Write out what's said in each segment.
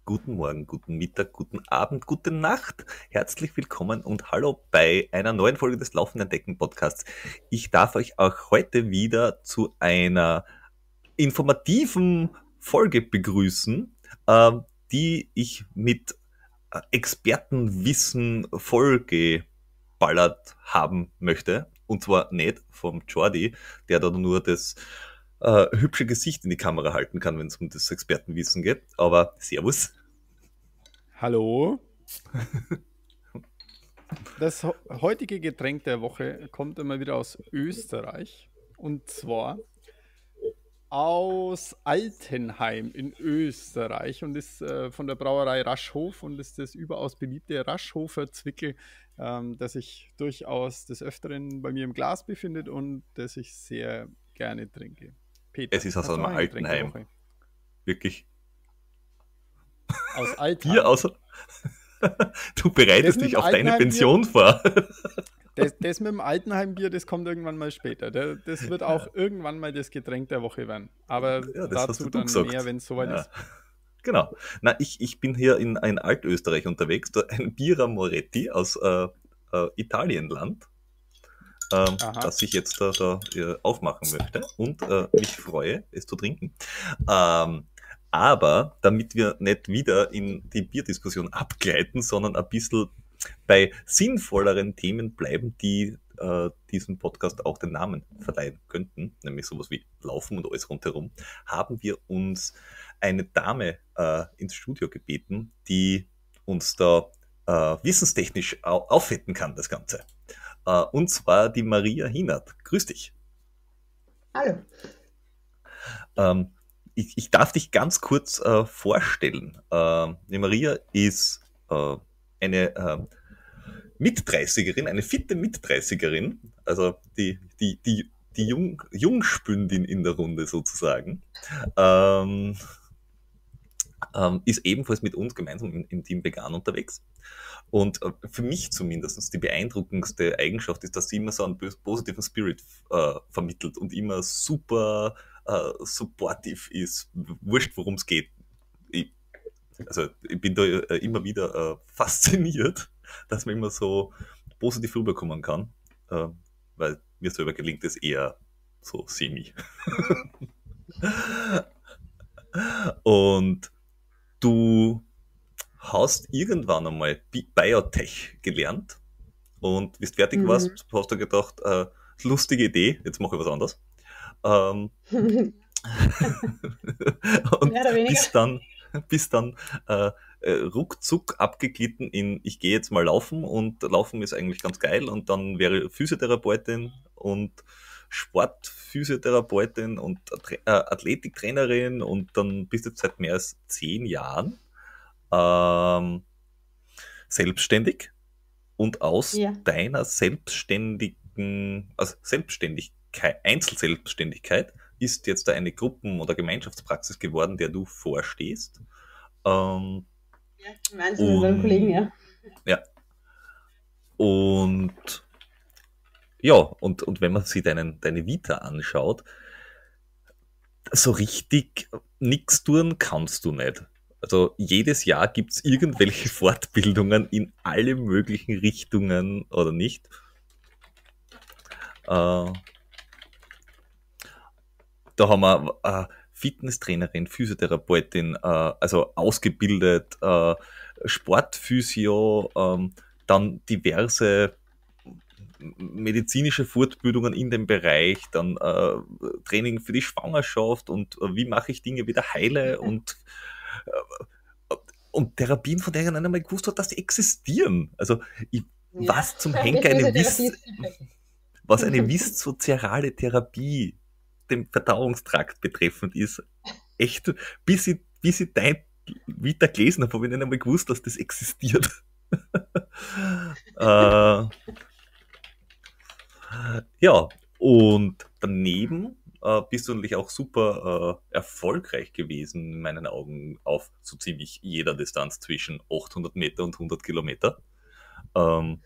Guten Morgen, guten Mittag, guten Abend, gute Nacht. Herzlich willkommen und hallo bei einer neuen Folge des Laufenden Decken Podcasts. Ich darf euch auch heute wieder zu einer informativen Folge begrüßen, die ich mit Expertenwissen vollgeballert haben möchte. Und zwar nicht vom Jordi, der da nur das hübsche Gesicht in die Kamera halten kann, wenn es um das Expertenwissen geht. Aber Servus. Hallo. Das heutige Getränk der Woche kommt immer wieder aus Österreich. Und zwar aus Altenheim in Österreich und ist von der Brauerei Raschhof und ist das überaus beliebte Raschhofer Zwickel, das sich durchaus des Öfteren bei mir im Glas befindet und das ich sehr gerne trinke. Es Peter, ist aus hast du einem auch ein Getränk der Altenheim. Woche? Wirklich. Aus Bier Altheim. außer. Du Das bereitest mit dich dem auf deine Altenheim-Bier. Pension vor. Das mit dem Altenheimbier, das kommt irgendwann mal später. Das wird auch irgendwann mal das Getränk der Woche werden. Aber Ja, das hast dazu du dann mehr, gesagt. wenn es soweit Ja, ist. genau. Na, ich bin hier in Altösterreich unterwegs, da ein Bira Moretti aus Italienland, Aha. das ich jetzt da aufmachen möchte und mich freue, es zu trinken. Ähm, aber damit wir nicht wieder in die Bierdiskussion abgleiten, sondern ein bisschen bei sinnvolleren Themen bleiben, die diesem Podcast auch den Namen verleihen könnten, nämlich sowas wie Laufen und alles rundherum, haben wir uns eine Dame ins Studio gebeten, die uns da wissenstechnisch aufwetten kann, das Ganze. Und zwar die Maria Hinert. Grüß dich. Hallo. Ähm, ich darf dich ganz kurz vorstellen. Die Maria ist eine Mit-30erin, eine fitte Mit-30erin, also die Jungspündin in der Runde sozusagen, ähm, ist ebenfalls mit uns gemeinsam im Team Vegan unterwegs. Und für mich zumindest die beeindruckendste Eigenschaft ist, dass sie immer so einen positiven Spirit vermittelt und immer super supportive ist, wurscht worum es geht. Ich bin da immer wieder fasziniert, dass man immer so positiv rüberkommen kann, äh, weil mir selber gelingt es eher so semi. Und du hast irgendwann einmal Biotech gelernt und wie du fertig Mhm. warst, hast du gedacht, lustige Idee, jetzt mache ich was anderes. Ähm, und Mehr oder weniger. bis dann ruckzuck abgeglitten in, ich gehe jetzt mal laufen und Laufen ist eigentlich ganz geil und dann wäre Physiotherapeutin und Sportphysiotherapeutin und Athletiktrainerin und dann bist du jetzt seit mehr als 10 Jahren ähm, selbstständig und aus Ja. deiner Selbstständigkeit, Einzelselbstständigkeit ist jetzt da eine Gruppen- oder Gemeinschaftspraxis geworden, der du vorstehst. Ähm, Gemeinsam mit meinem Kollegen, und ja. ja, und ja, und wenn man sich deine Vita anschaut, so richtig nichts tun kannst du nicht. Also jedes Jahr gibt's irgendwelche Fortbildungen in alle möglichen Richtungen oder nicht. Äh, Da haben wir Fitnesstrainerin, Physiotherapeutin, also ausgebildet, Sportphysio, dann diverse medizinische Fortbildungen in dem Bereich, dann Training für die Schwangerschaft und wie mache ich Dinge wieder heile und Therapien, von denen einer mal gewusst hat, dass die existieren. Also Ja. was zum Die Henker Physiotherapie ist was eine viszerale Therapie dem Verdauungstrakt betreffend ist, echt, bis ich dein Vita gelesen habe, habe ich nicht einmal gewusst, dass das existiert. äh, ja, und daneben bist du natürlich auch super erfolgreich gewesen, in meinen Augen, auf so ziemlich jeder Distanz zwischen 800 Meter und 100 Kilometer. Ähm,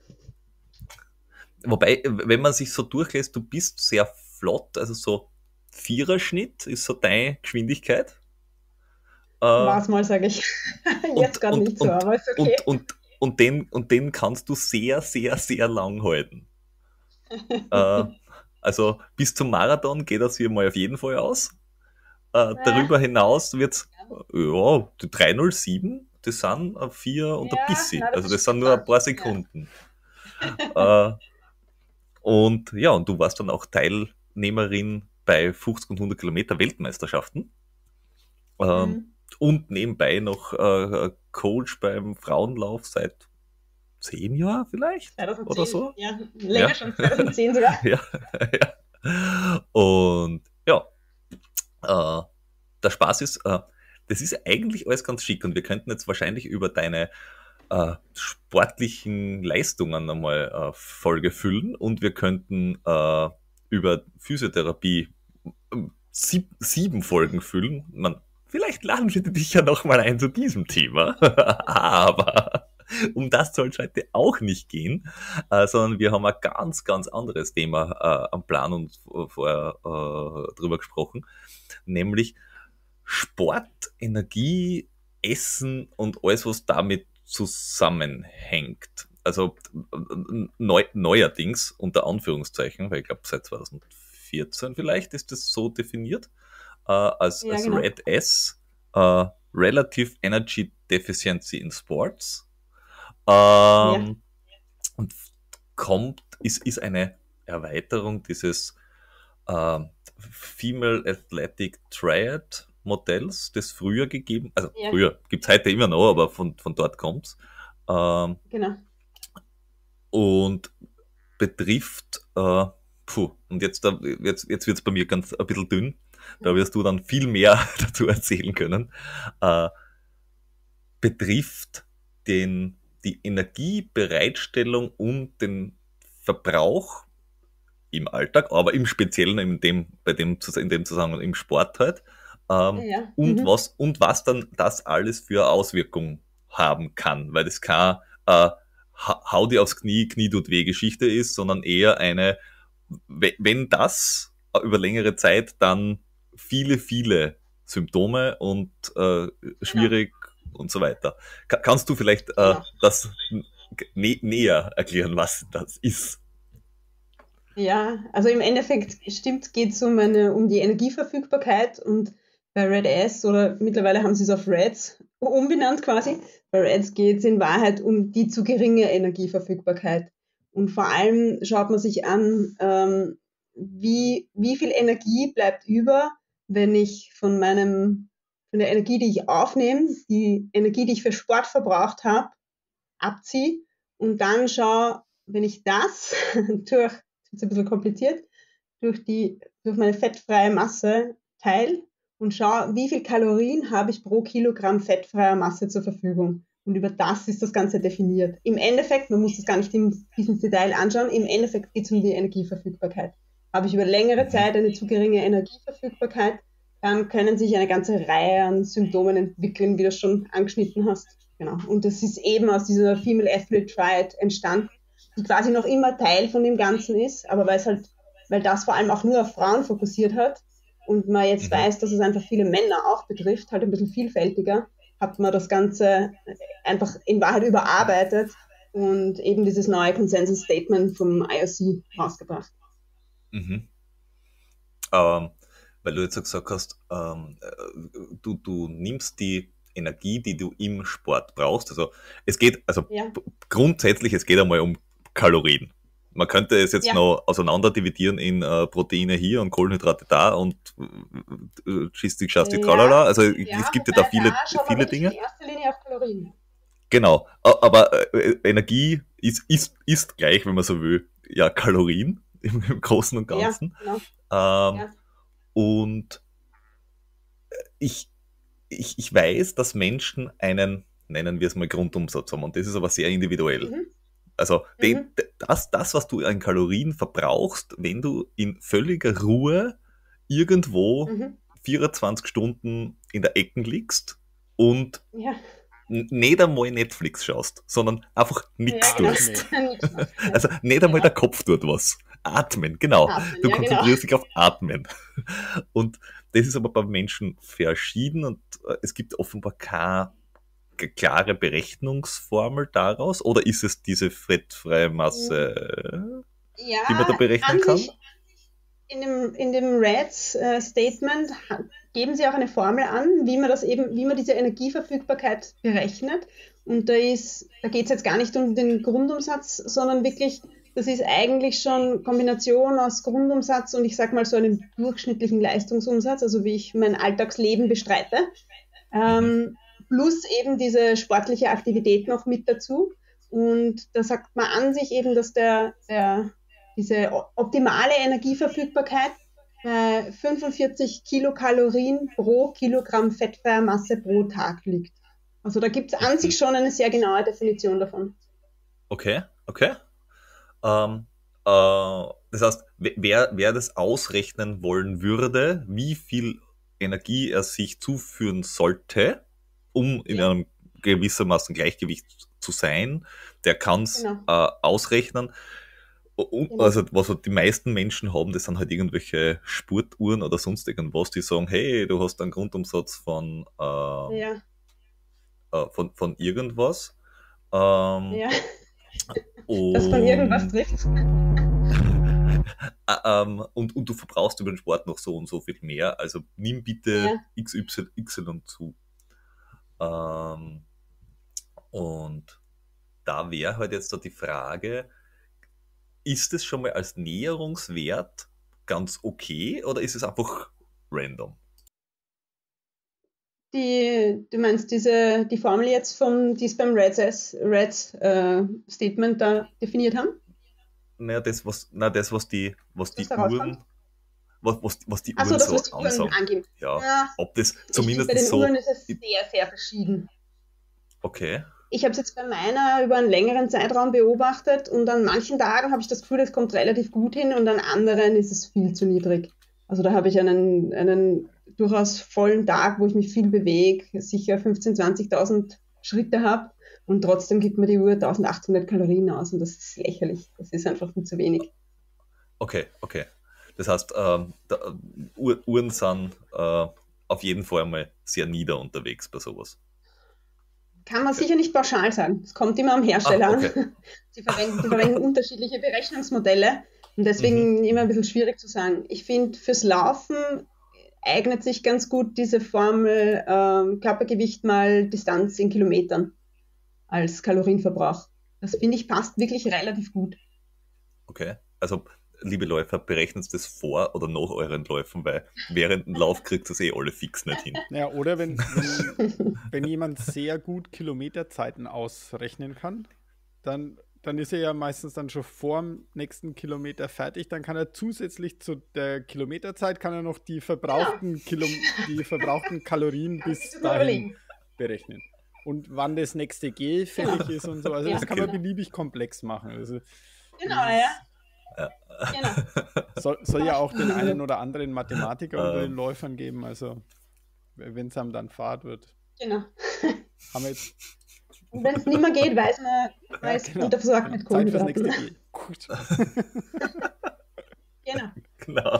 Wobei, wenn man sich so durchlässt, du bist sehr flott, also so Viererschnitt ist so deine Geschwindigkeit. Äh, War's mal, sage ich. Jetzt und, gerade und, nicht so, und, aber ist okay. und den kannst du sehr, sehr, sehr lang halten. Äh, also bis zum Marathon geht das hier mal auf jeden Fall aus. Darüber hinaus wird's, ja, die 3:07, das sind 4 und ein Ja, bisschen. na, das Also ist das schon sind nur ein paar gefasst. Ja. Sekunden. Äh, und ja, und du warst dann auch Teilnehmerin bei 50 und 100 Kilometer Weltmeisterschaften. Ähm, Mhm. und nebenbei noch Coach beim Frauenlauf seit 10 Jahren vielleicht oder 2010, so. ja, Ja, länger schon, 2010 sogar. ja, ja. Und ja, äh, der Spaß ist, das ist eigentlich alles ganz schick und wir könnten jetzt wahrscheinlich über deine sportlichen Leistungen einmal Folge füllen und wir könnten über Physiotherapie 7 Folgen füllen. Vielleicht laden wir dich ja noch mal ein zu diesem Thema, aber um das soll es heute auch nicht gehen, sondern wir haben ein ganz, ganz anderes Thema am Plan und vorher drüber gesprochen, nämlich Sport, Energie, Essen und alles, was damit zusammenhängt. Also neuerdings, unter Anführungszeichen, weil ich glaube seit 2014 vielleicht ist das so definiert, Ja, als genau. Red S, äh, Relative Energy Deficiency in Sports. Ja, Ähm, und ist eine Erweiterung dieses äh, Female Athletic Triad Modells, das früher gegeben, also ja, früher, gibt's heute immer noch, aber von dort kommt's. Ähm, genau. und betrifft, und jetzt wird's bei mir ganz ein bisschen dünn, da wirst du dann viel mehr dazu erzählen können, äh, betrifft die Energiebereitstellung und den Verbrauch im Alltag, aber im Speziellen in dem Zusammenhang im Sport halt, Ja, mhm. und was dann das alles für Auswirkungen haben kann, weil das keine hau dir aufs Knie tut weh Geschichte ist, sondern eher eine, wenn das über längere Zeit, dann viele, viele Symptome und Genau, schwierig und so weiter. Kannst du vielleicht genau. das näher erklären, was das ist? Ja, also im Endeffekt stimmt, geht es um die Energieverfügbarkeit und bei Red S oder mittlerweile haben sie es auf Reds umbenannt quasi. Bei Reds geht es in Wahrheit um die zu geringe Energieverfügbarkeit. Und vor allem schaut man sich an, wie viel Energie bleibt über, wenn ich von der Energie, die ich aufnehme, die Energie, die ich für Sport verbraucht habe, abziehe und dann schaue, wenn ich das durch, ist ein bisschen kompliziert, durch meine fettfreie Masse teile und schaue, wie viel Kalorien habe ich pro Kilogramm fettfreier Masse zur Verfügung. Und über das ist das Ganze definiert. Im Endeffekt, man muss das gar nicht bis ins Detail anschauen, im Endeffekt geht es um die Energieverfügbarkeit. Habe ich über längere Mhm. Zeit eine zu geringe Energieverfügbarkeit, dann können sich eine ganze Reihe an Symptomen entwickeln, wie du schon angeschnitten hast. Genau. Und das ist eben aus dieser Female Athlete Triad entstanden, die quasi noch immer Teil von dem Ganzen ist, aber weil das vor allem auch nur auf Frauen fokussiert hat und man jetzt Mhm. weiß, dass es einfach viele Männer auch betrifft, halt ein bisschen vielfältiger, hat man das Ganze einfach in Wahrheit überarbeitet und eben dieses neue Consensus Statement vom IOC rausgebracht. Mhm. Ähm, weil du jetzt so gesagt hast, du nimmst die Energie, die du im Sport brauchst. Also Ja, grundsätzlich, es geht einmal um Kalorien. Man könnte es jetzt ja, noch auseinander dividieren in Proteine hier und Kohlenhydrate da und Schistik, Schastik, ja, tralala. Also es ja, gibt ja da wobei da viele, schaut man viele wirklich in Dinge. erster Linie auf Kalorien. Genau. Aber Energie ist gleich, wenn man so will, ja, Kalorien im Großen und Ja, Ganzen. genau. Ähm, Ja. und ich, ich weiß, dass Menschen einen, nennen wir es mal, Grundumsatz haben. Und das ist aber sehr individuell. Mhm. Also Mhm. was du an Kalorien verbrauchst, wenn du in völliger Ruhe irgendwo Mhm. 24 Stunden in der Ecke liegst und Ja. nicht einmal Netflix schaust, sondern einfach Ja, nichts genau. Ach nee. tust. Nichts machst. Ja. Also nicht einmal der Genau. Kopf tut was. Atmen, genau. Atmen, Du ja, genau. konzentrierst dich auf Atmen. Und das ist aber bei Menschen verschieden und es gibt offenbar keine klare Berechnungsformel daraus. Oder ist es diese fettfreie Masse, die man da Ja, berechnen an kann? sich in dem Reds-Statement geben sie auch eine Formel an, wie man diese Energieverfügbarkeit berechnet. Und da geht es jetzt gar nicht um den Grundumsatz, sondern wirklich, das ist eigentlich schon Kombination aus Grundumsatz und ich sag mal so einem durchschnittlichen Leistungsumsatz, also wie ich mein Alltagsleben bestreite, Mhm. plus eben diese sportliche Aktivität noch mit dazu. Und da sagt man an sich eben, dass diese optimale Energieverfügbarkeit bei 45 Kilokalorien pro Kilogramm fettfreier Masse pro Tag liegt. Also da gibt es an sich Mhm. schon eine sehr genaue Definition davon. Okay, okay. Ähm, das heißt, wer das ausrechnen wollen würde, wie viel Energie er sich zuführen sollte, um in Ja, einem gewissermaßen Gleichgewicht zu sein, der kann es genau, ausrechnen. genau. Also, was halt die meisten Menschen haben, das sind halt irgendwelche Sportuhren oder sonst irgendwas, die sagen, hey, du hast einen Grundumsatz Ja, von irgendwas. Ähm, ja, das von irgendwas und trifft. und du verbrauchst über den Sport noch so und so viel mehr. Also nimm bitte Ja. XY zu. Ähm, und da wäre halt jetzt da die Frage, ist es schon mal als Näherungswert ganz okay oder ist es einfach random? Du meinst die Formel jetzt die es beim Reds Statement da definiert haben? Naja, was Was die da rauskommt? Uhren, was die Achso, Uhren das, was so die Uhren ansagen. angeben. Ja, Ja, ob das ich finde, zumindest bei den Uhren so, ist es sehr, sehr verschieden. okay, Ich habe es jetzt bei meiner über einen längeren Zeitraum beobachtet und an manchen Tagen habe ich das Gefühl, das kommt relativ gut hin und an anderen ist es viel zu niedrig. Also da habe ich einen durchaus vollen Tag, wo ich mich viel bewege, sicher 15.000, 20.000 Schritte habe und trotzdem gibt mir die Uhr 1.800 Kalorien aus und das ist lächerlich. Das ist einfach viel zu wenig. okay. Das heißt, Uhren sind auf jeden Fall mal sehr nieder unterwegs bei sowas. Kann man Okay. sicher nicht pauschal sagen. Es kommt immer am Ah, Hersteller okay. an. Die verwenden unterschiedliche Berechnungsmodelle und Mhm. deswegen immer ein bisschen schwierig zu sagen. Ich finde, fürs Laufen eignet sich ganz gut diese Formel Körpergewicht mal Distanz in Kilometern als Kalorienverbrauch. Das finde ich passt wirklich relativ gut. Okay. Also, liebe Läufer, berechnet das vor oder nach euren Läufen, weil während dem Lauf kriegt das eh alle fix nicht hin. Ja, oder wenn jemand sehr gut Kilometerzeiten ausrechnen kann, dann ist er ja meistens dann schon vor dem nächsten Kilometer fertig. Dann kann er zusätzlich zu der Kilometerzeit kann er noch Genau, die verbrauchten Kalorien kann sich bis das mal dahin überlegen. berechnen. Und wann das nächste Gel Genau, fällig ist und so. Also das ja, kann man Okay. genau. beliebig komplex machen. Also das Genau, ja, ist, Ja. genau. soll Kann ja auch den einen man, oder anderen Mathematiker unter den ähm, Läufern geben. Also wenn es einem dann Fahrt wird. genau. Haben wir jetzt. Und wenn es nicht mehr geht, weiß man, man Ja, ist genau, unterversorgt genau. mit Zeit fürs Kohlenhydraten. nächste Gel. Gut. Genau. genau.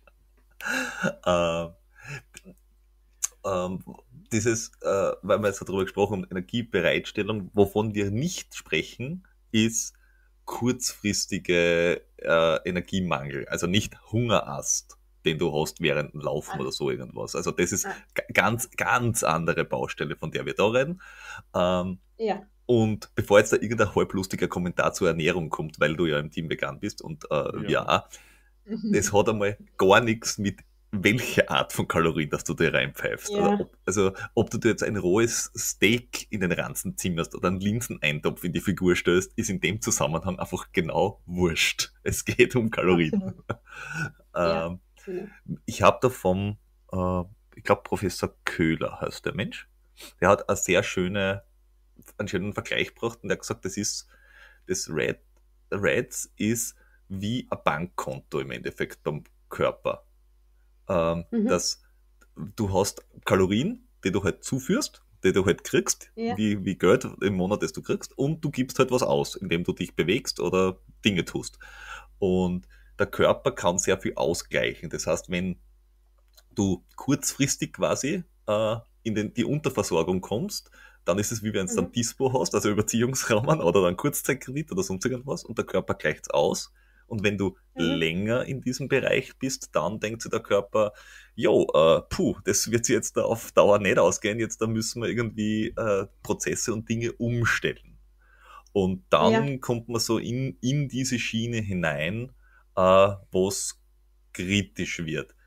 Ähm, ähm, weil wir jetzt darüber gesprochen haben, Energiebereitstellung, wovon wir nicht sprechen, ist kurzfristige Energiemangel, also nicht Hungerast, den du hast während dem Laufen Ah, oder so irgendwas. Also das ist ah, ganz andere Baustelle, von der wir da reden. Ähm, ja. und bevor jetzt da irgendein halblustiger Kommentar zur Ernährung kommt, weil du ja im Team vegan bist und Ja. ja, das hat einmal gar nichts mit welche Art von Kalorien, dass du dir reinpfeifst. Ja, Also ob du dir jetzt ein rohes Steak in den Ranzen zimmerst oder einen Linseneintopf in die Figur stößt, ist in dem Zusammenhang einfach genau wurscht. Es geht um Kalorien. absolut. Ja, Ähm, genau. ich habe da vom, äh, ich glaube, Professor Köhler heißt der Mensch. Der hat einen schönen Vergleich gebracht und der hat gesagt, das Reds ist wie ein Bankkonto im Endeffekt beim Körper. Mhm. Dass du hast Kalorien, die du halt zuführst, die du halt kriegst, Ja, wie Geld im Monat, das du kriegst, und du gibst halt was aus, indem du dich bewegst oder Dinge tust. Und der Körper kann sehr viel ausgleichen. Das heißt, wenn du kurzfristig quasi in die Unterversorgung kommst, dann ist es wie wenn du dann Dispo hast, also Überziehungsrahmen oder dann Kurzzeitkredit oder sonst irgendwas und der Körper gleicht aus. Und wenn du länger in diesem Bereich bist, dann denkt sich der Körper, jo, das wird sich jetzt da auf Dauer nicht ausgehen, jetzt da müssen wir irgendwie Prozesse und Dinge umstellen. Und dann kommt man so in diese Schiene hinein, wo es kritisch wird.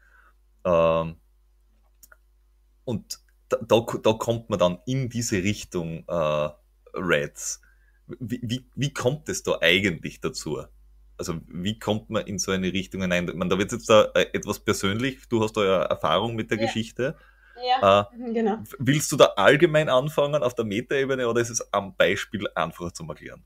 Und da kommt man dann in diese Richtung Reds. Wie kommt es da eigentlich dazu? Also wie kommt man in so eine Richtung hinein? Ich meine, da wird jetzt da etwas persönlich, du hast da ja Erfahrung mit der Geschichte. Ja, genau. Willst du da allgemein anfangen auf der Metaebene oder ist es am Beispiel einfacher zu erklären?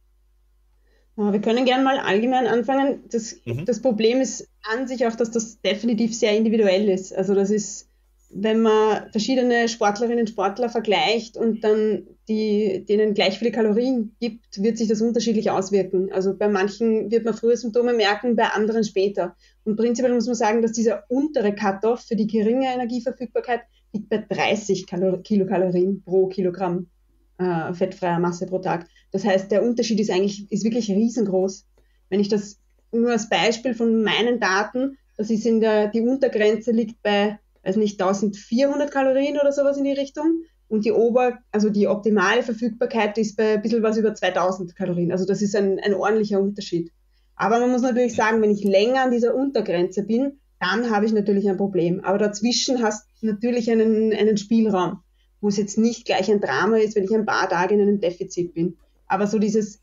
Wir können gerne mal allgemein anfangen. Das Problem ist an sich auch, dass das definitiv sehr individuell ist. Also das ist, wenn man verschiedene Sportlerinnen und Sportler vergleicht und dann denen gleich viele Kalorien gibt, wird sich das unterschiedlich auswirken. Also bei manchen wird man früher Symptome merken, bei anderen später. Und prinzipiell muss man sagen, dass dieser untere Cut-off für die geringe Energieverfügbarkeit liegt bei 30 Kilokalorien pro Kilogramm fettfreier Masse pro Tag. Das heißt, der Unterschied ist wirklich riesengroß. Wenn ich das nur als Beispiel von meinen Daten, das ist die Untergrenze liegt bei, weiß nicht, 1400 Kalorien oder sowas in die Richtung und die optimale Verfügbarkeit ist bei ein bisschen was über 2000 Kalorien. Also das ist ein ordentlicher Unterschied. Aber man muss natürlich sagen, wenn ich länger an dieser Untergrenze bin, dann habe ich natürlich ein Problem. Aber dazwischen hast du natürlich einen Spielraum, wo es jetzt nicht gleich ein Drama ist, wenn ich ein paar Tage in einem Defizit bin. Aber so das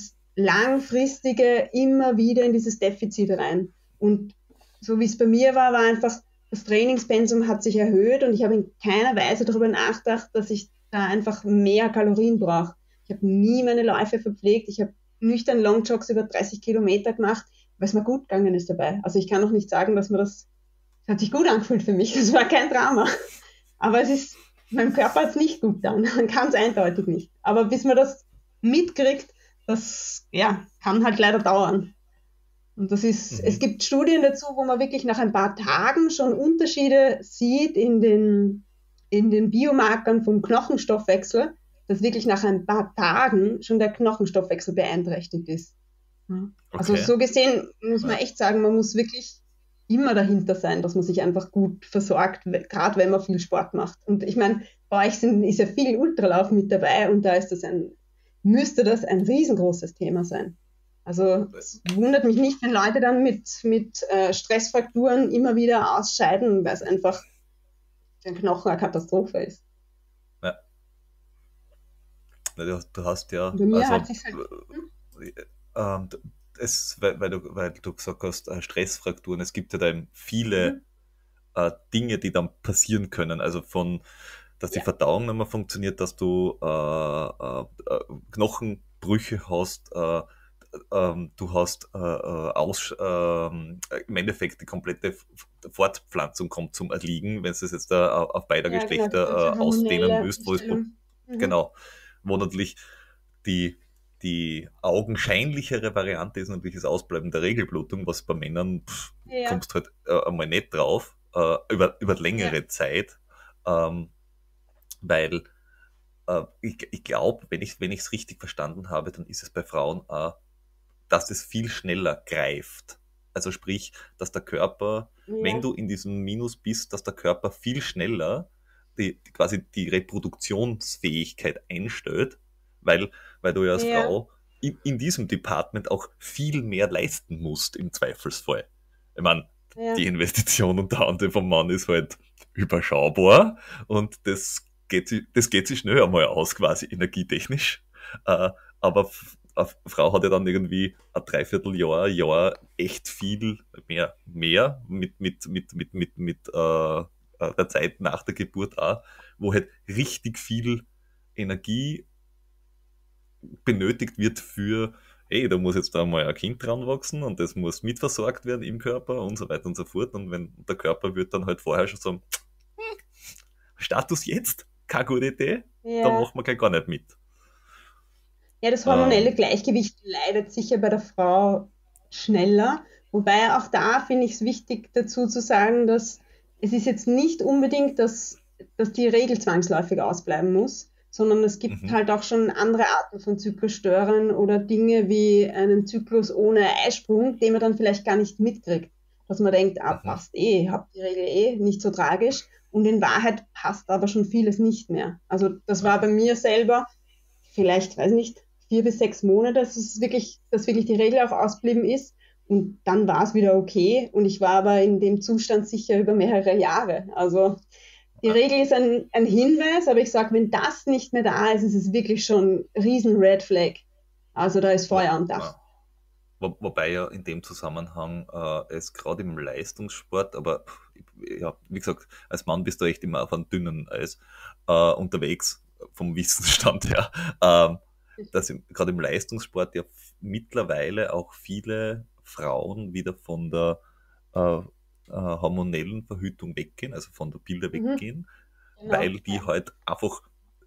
langfristige immer wieder in dieses Defizit rein. Und so wie es bei mir war einfach, das Trainingspensum hat sich erhöht und ich habe in keiner Weise darüber nachgedacht, dass ich da einfach mehr Kalorien brauche. Ich habe nie meine Läufe verpflegt, ich habe nüchtern Longjogs über 30 Kilometer gemacht, weil es mir gut gegangen ist dabei. Also ich kann auch nicht sagen, dass das hat sich gut angefühlt für mich, das war kein Drama. Aber meinem Körper hat es nicht gut getan, ganz eindeutig nicht. Aber bis man das mitkriegt, das kann halt leider dauern. Und es gibt Studien dazu, wo man wirklich nach ein paar Tagen schon Unterschiede sieht in den Biomarkern vom Knochenstoffwechsel, dass wirklich nach ein paar Tagen schon der Knochenstoffwechsel beeinträchtigt ist. Okay. Also so gesehen muss man echt sagen, man muss wirklich immer dahinter sein, dass man sich einfach gut versorgt, gerade wenn man viel Sport macht. Und ich meine, bei euch ist ja viel Ultralauf mit dabei und da müsste das ein riesengroßes Thema sein. Also es wundert mich nicht, wenn Leute dann mit Stressfrakturen immer wieder ausscheiden, weil es einfach für den Knochen eine Katastrophe ist. Ja. Du hast ja... Bei mir hat sich halt... weil du gesagt hast, Stressfrakturen, es gibt ja da eben viele Dinge, die dann passieren können. Also dass die Verdauung nicht mehr funktioniert, dass du Knochenbrüche hast, du hast im Endeffekt die komplette Fortpflanzung kommt zum Erliegen, wenn du es jetzt auf beide Geschlechter ausdehnen willst, genau, wo natürlich die augenscheinlichere Variante ist natürlich das Ausbleiben der Regelblutung, was bei Männern kommst halt einmal nicht drauf, über längere Zeit, weil ich glaube, wenn ich es richtig verstanden habe, dann ist es bei Frauen dass es viel schneller greift. Also sprich, dass der Körper, wenn du in diesem Minus bist, dass der Körper viel schneller quasi die Reproduktionsfähigkeit einstellt, weil du ja als Frau in diesem Department auch viel mehr leisten musst im Zweifelsfall. Ich meine, die Investition unter anderem vom Mann ist halt überschaubar und das geht sich schnell einmal aus, quasi energietechnisch. Aber eine Frau hat ja dann irgendwie ein Dreivierteljahr echt viel mehr mit der Zeit nach der Geburt auch, wo halt richtig viel Energie benötigt wird für, da muss jetzt da mal ein Kind dran wachsen und das muss mitversorgt werden im Körper und so weiter und so fort. Und wenn der Körper wird dann halt vorher schon sagen, Status jetzt, keine gute Idee, dann machen wir gleich gar nicht mit. Ja, das hormonelle Gleichgewicht leidet sicher bei der Frau schneller Wobei auch da finde ich es wichtig dazu zu sagen, dass es ist jetzt nicht unbedingt, dass die Regel zwangsläufig ausbleiben muss, sondern es gibt Mhm. halt auch schon andere Arten von Zyklusstörern oder Dinge wie einen Zyklus ohne Eisprung, den man dann vielleicht gar nicht mitkriegt. Dass man denkt, Mhm. passt habt die Regel nicht so tragisch. Und in Wahrheit passt aber schon vieles nicht mehr. Also das war bei mir selber vielleicht, weiß nicht, 4 bis 6 Monate, dass wirklich die Regel auch ausgeblieben ist. Und dann war es wieder okay. Und ich war aber in dem Zustand sicher über mehrere Jahre. Also die Ja, Regel ist ein Hinweis, aber ich sage, wenn das nicht mehr da ist, ist es wirklich schon ein riesen Red Flag. Also da ist wo, Feuer am Dach. ja. Wobei ja in dem Zusammenhang es gerade im Leistungssport, aber ja, wie gesagt, als Mann bist du echt immer auf einem dünnen Eis unterwegs, vom Wissensstand her, dass gerade im Leistungssport ja mittlerweile auch viele Frauen wieder von der hormonellen Verhütung weggehen, also von der Pille Mhm, weggehen, genau. weil die halt einfach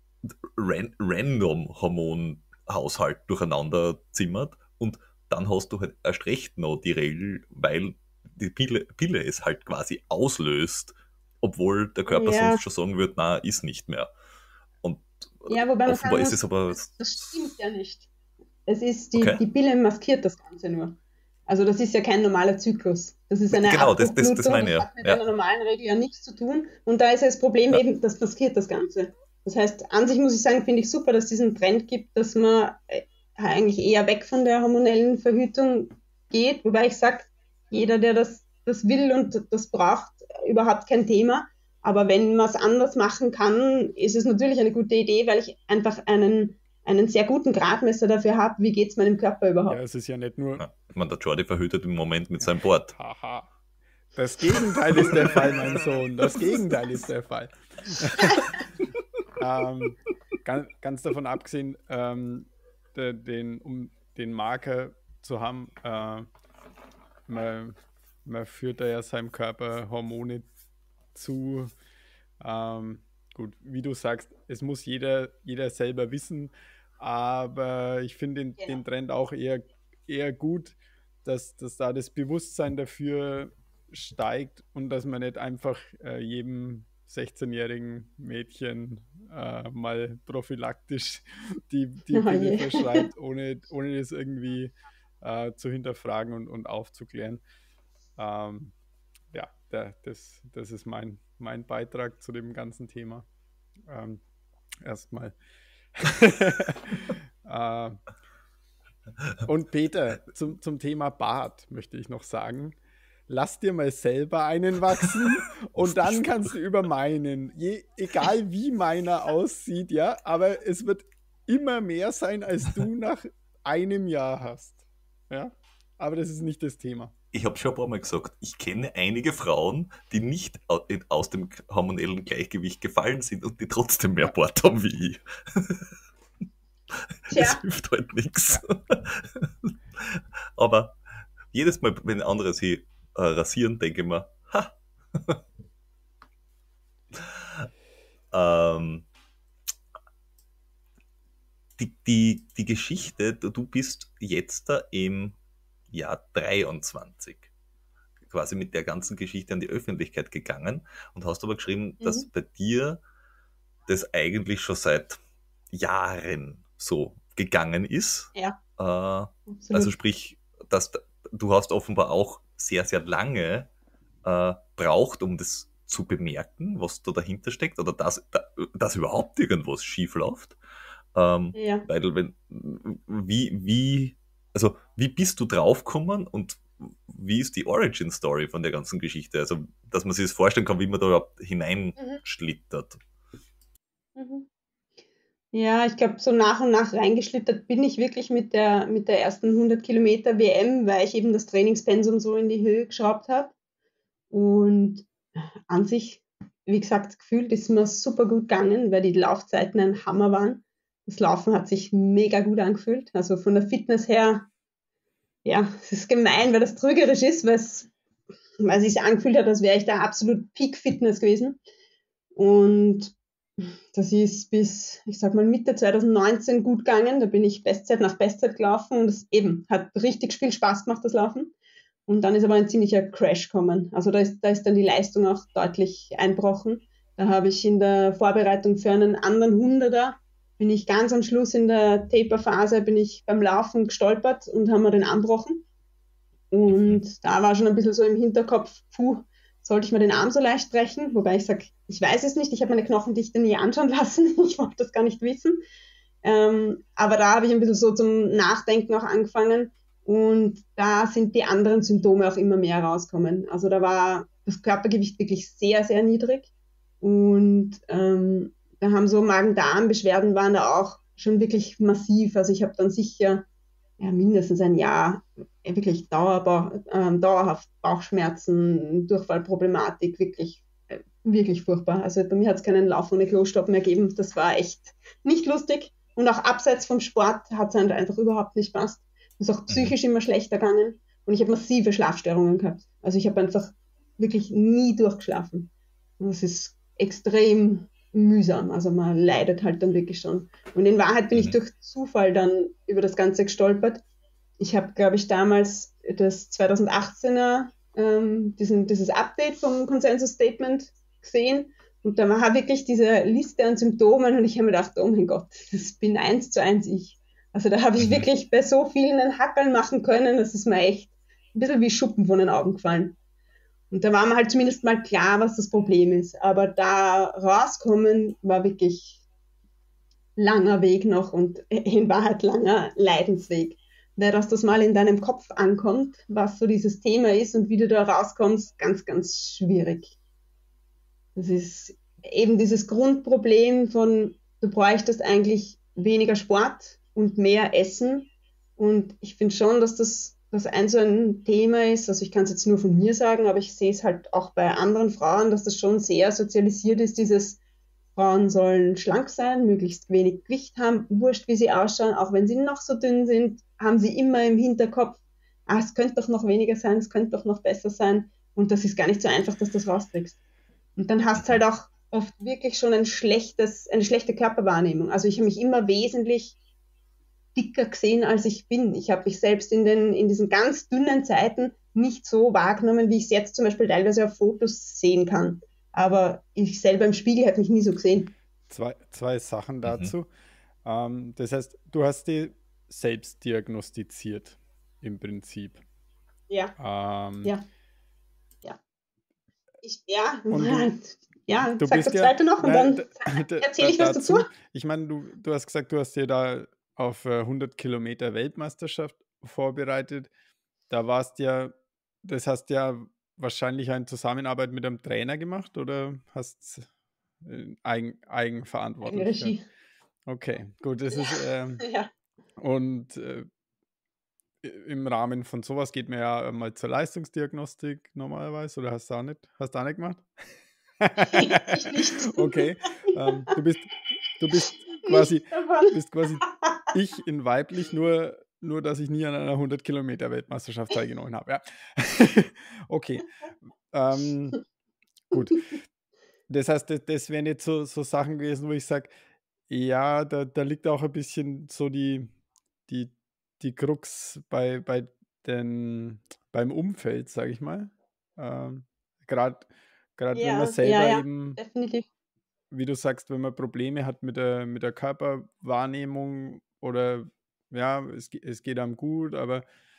random Hormonhaushalt durcheinander zimmert und dann hast du halt erst recht noch die Regel, weil die Pille es halt quasi auslöst, obwohl der Körper Ja, sonst schon sagen würde, na, ist nicht mehr. Und ja, wobei man offenbar sagen ist es muss, aber das stimmt ja nicht. Es ist okay. die Pille maskiert das Ganze nur. Also das ist ja kein normaler Zyklus. Das ist eine Genau, das Abbruchblutung, meine das ich ja. hat mit Ja, einer normalen Regel ja nichts zu tun. Und da ist ja das Problem ja. eben, das maskiert das Ganze. Das heißt, an sich muss ich sagen, finde ich super, dass es diesen Trend gibt, dass man eigentlich eher weg von der hormonellen Verhütung geht. Wobei ich sage, jeder, der das will und das braucht, überhaupt kein Thema. Aber wenn man es anders machen kann, ist es natürlich eine gute Idee, weil ich einfach einen sehr guten Gradmesser dafür habe, wie geht es meinem Körper Ja, überhaupt. es ist ja nicht nur. Ja. Ich meine, der Jordi verhütet im Moment mit seinem Board. Haha. Das Gegenteil ist der Fall, mein Sohn. Das Gegenteil ist der Fall. Ganz davon abgesehen, um den Marker zu haben, man, man führt da ja seinem Körper Hormone zu. Ähm, gut, wie du sagst, es muss jeder selber wissen, aber ich finde den Genau. Trend auch eher gut, dass da das Bewusstsein dafür steigt und dass man nicht einfach jedem 16-jährigen Mädchen mal prophylaktisch die Oh Pille je. verschreibt, ohne das irgendwie zu hinterfragen und aufzuklären. Ähm, ja, das ist mein Beitrag zu dem ganzen Thema. Ähm, Erstmal. äh, und Peter, zum Thema Bart möchte ich noch sagen. Lass dir mal selber einen wachsen und dann kannst du über meinen, egal wie meiner aussieht, ja, aber es wird immer mehr sein, als du nach einem Jahr hast. Ja, aber das ist nicht das Thema. Ich habe schon ein paar Mal gesagt, ich kenne einige Frauen, die nicht aus dem hormonellen Gleichgewicht gefallen sind und die trotzdem mehr Ja, Bart haben wie ich. Es Tja, hilft halt nichts. ja. Aber jedes Mal, wenn andere sie rasieren, denke ich mir, ha, ähm, die Geschichte, du bist jetzt da im Jahr 23 quasi mit der ganzen Geschichte an die Öffentlichkeit gegangen und hast aber geschrieben, dass mhm. bei dir das eigentlich schon seit Jahren so gegangen ist. Ja, Also absolut. sprich, dass du hast offenbar auch sehr, sehr lange braucht, um das zu bemerken, was da dahinter steckt oder dass überhaupt irgendwas schief läuft. Ja. Weil also wie bist du draufgekommen und wie ist die Origin Story von der ganzen Geschichte? Also, dass man sich das vorstellen kann, wie man da überhaupt Mhm. hineinschlittert. Mhm. Ja, ich glaube, so nach und nach reingeschlittert bin ich wirklich mit der ersten 100 Kilometer WM, weil ich eben das Trainingspensum so in die Höhe geschraubt habe. Und an sich, wie gesagt, gefühlt ist mir super gut gegangen, weil die Laufzeiten ein Hammer waren. Das Laufen hat sich mega gut angefühlt. Also von der Fitness her, ja, es ist gemein, weil das trügerisch ist, weil es sich angefühlt hat, als wäre ich da absolut Peak-Fitness gewesen. Und das ist bis, ich sag mal, Mitte 2019 gut gegangen. Da bin ich Bestzeit nach Bestzeit gelaufen und es eben hat richtig viel Spaß gemacht, das Laufen. Und dann ist aber ein ziemlicher Crash gekommen. Also da ist dann die Leistung auch deutlich einbrochen. Da habe ich in der Vorbereitung für einen anderen 100er, bin ich ganz am Schluss in der Taper-Phase, bin ich beim Laufen gestolpert und haben mir den anbrochen. Und da war schon ein bisschen so im Hinterkopf, sollte ich mir den Arm so leicht brechen? Wobei ich sage, ich weiß es nicht, ich habe meine Knochendichte nie anschauen lassen, ich wollte das gar nicht wissen. Aber da habe ich ein bisschen so zum Nachdenken auch angefangen und da sind die anderen Symptome auch immer mehr rauskommen. Also da war das Körpergewicht wirklich sehr, sehr niedrig und da haben so Magen-Darm-Beschwerden waren da auch schon wirklich massiv. Also ich habe dann sicher mindestens ein Jahr wirklich dauerhaft Bauchschmerzen, Durchfallproblematik, wirklich furchtbar. Also bei mir hat es keinen Lauf ohne Klostopp mehr gegeben. Das war echt nicht lustig. Und auch abseits vom Sport hat es einfach überhaupt nicht passt. Es ist auch psychisch immer schlechter gegangen. Und ich habe massive Schlafstörungen gehabt. Also ich habe einfach wirklich nie durchgeschlafen. Und das ist extrem mühsam. Also man leidet halt dann wirklich schon. Und in Wahrheit bin ich durch Zufall dann über das Ganze gestolpert. Ich habe, glaube ich, damals das 2018er, dieses Update vom Consensus Statement gesehen. Und da war wirklich diese Liste an Symptomen und ich habe mir gedacht, oh mein Gott, das bin 1:1 ich. Also da habe ich wirklich bei so vielen einen Hackerl machen können, das ist mir echt ein bisschen wie Schuppen von den Augen gefallen. Und da war mir halt zumindest mal klar, was das Problem ist. Aber da rauskommen war wirklich langer Weg noch und in Wahrheit langer Leidensweg. Weil dass das mal in deinem Kopf ankommt, was so dieses Thema ist und wie du da rauskommst, ganz, ganz schwierig. Das ist eben dieses Grundproblem von, du bräuchtest eigentlich weniger Sport und mehr Essen. Und ich finde schon, dass das so ein Thema ist, also ich kann es jetzt nur von mir sagen, aber ich sehe es halt auch bei anderen Frauen, dass das schon sehr sozialisiert ist, dieses Frauen sollen schlank sein, möglichst wenig Gewicht haben, wurscht wie sie ausschauen, auch wenn sie noch so dünn sind, haben sie immer im Hinterkopf, es könnte doch noch weniger sein, es könnte doch noch besser sein und das ist gar nicht so einfach, dass du das rauskriegst. Und dann hast du halt auch oft wirklich schon eine schlechte Körperwahrnehmung. Also ich habe mich immer wesentlich dicker gesehen, als ich bin. Ich habe mich selbst in diesen ganz dünnen Zeiten nicht so wahrgenommen, wie ich es jetzt zum Beispiel teilweise auf Fotos sehen kann. Aber ich selber im Spiegel habe mich nie so gesehen. Zwei Sachen dazu. Das heißt, du hast die selbst diagnostiziert im Prinzip. Ja. Du sag das zweite noch und dann erzähle ich was dazu. Ich meine, du hast gesagt, du hast dir da auf 100 Kilometer Weltmeisterschaft vorbereitet. Da warst ja, das hast ja wahrscheinlich eine Zusammenarbeit mit einem Trainer gemacht oder hast eigenverantwortlich? Eigenregie. Okay, gut. Das ist ja. Und im Rahmen von sowas geht man ja mal zur Leistungsdiagnostik normalerweise, oder hast du auch nicht gemacht? Ich nicht. Okay, du bist quasi ich in weiblich, nur dass ich nie an einer 100 Kilometer Weltmeisterschaft teilgenommen habe. Ja. Okay, gut. Das heißt, das wären jetzt so Sachen gewesen, wo ich sage, ja, da liegt auch ein bisschen so die Krux beim Umfeld, sage ich mal. Gerade wenn man selber eben, definitiv. wie du sagst, wenn man Probleme hat mit der Körperwahrnehmung oder ja, es geht einem gut, aber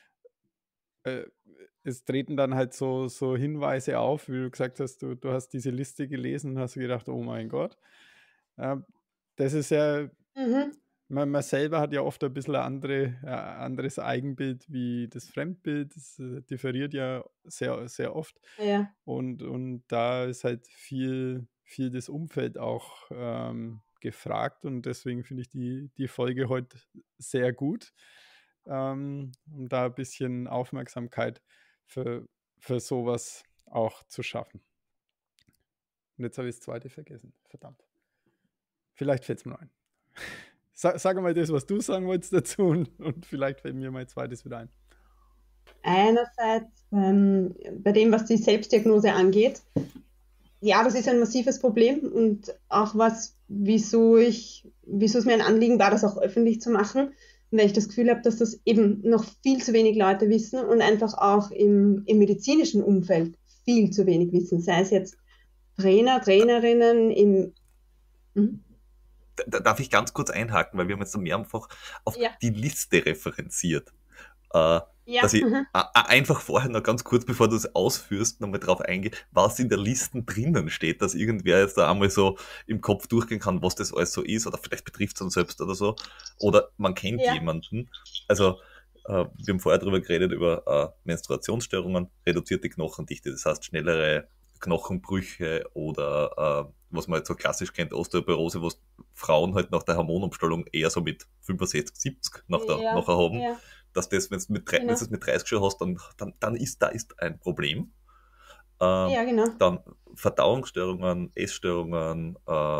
es treten dann halt so Hinweise auf, wie du gesagt hast, du hast diese Liste gelesen und hast gedacht, oh mein Gott. Das ist ja, man selber hat ja oft ein bisschen anderes Eigenbild wie das Fremdbild. Das differiert ja sehr, sehr oft. Ja. Und da ist halt viel das Umfeld auch gefragt und deswegen finde ich die Folge heute sehr gut, um da ein bisschen Aufmerksamkeit für sowas auch zu schaffen. Und jetzt habe ich das zweite vergessen. Verdammt. Vielleicht fällt es mir noch ein. Sag mal das, was du sagen wolltest dazu und vielleicht fällt mir mein zweites wieder ein. Einerseits bei dem, was die Selbstdiagnose angeht, ja, das ist ein massives Problem und auch wieso es mir ein Anliegen war, das auch öffentlich zu machen, Und weil ich das Gefühl habe, dass das eben noch viel zu wenig Leute wissen und einfach auch im medizinischen Umfeld viel zu wenig wissen. Sei es jetzt Trainer, Trainerinnen Mhm. Darf ich ganz kurz einhaken, weil wir haben jetzt mehrfach auf Ja, die Liste referenziert. Äh, ja, dass ich einfach vorher noch ganz kurz, bevor du es ausführst, nochmal drauf eingehe, was in der Liste drinnen steht, dass irgendwer jetzt da einmal so im Kopf durchgehen kann, was das alles so ist, oder vielleicht betrifft es uns selbst oder so, oder man kennt ja, jemanden. Also, wir haben vorher darüber geredet, über Menstruationsstörungen, reduzierte Knochendichte, das heißt schnellere Knochenbrüche oder was man halt so klassisch kennt, Osteoporose, wo Frauen halt nach der Hormonumstellung eher so mit 65, 70 ja, nachher haben, ja, dass das, wenn du genau. es mit 30 schon hast, dann ist da ist ein Problem. Ähm, Ja, genau. dann Verdauungsstörungen, Essstörungen,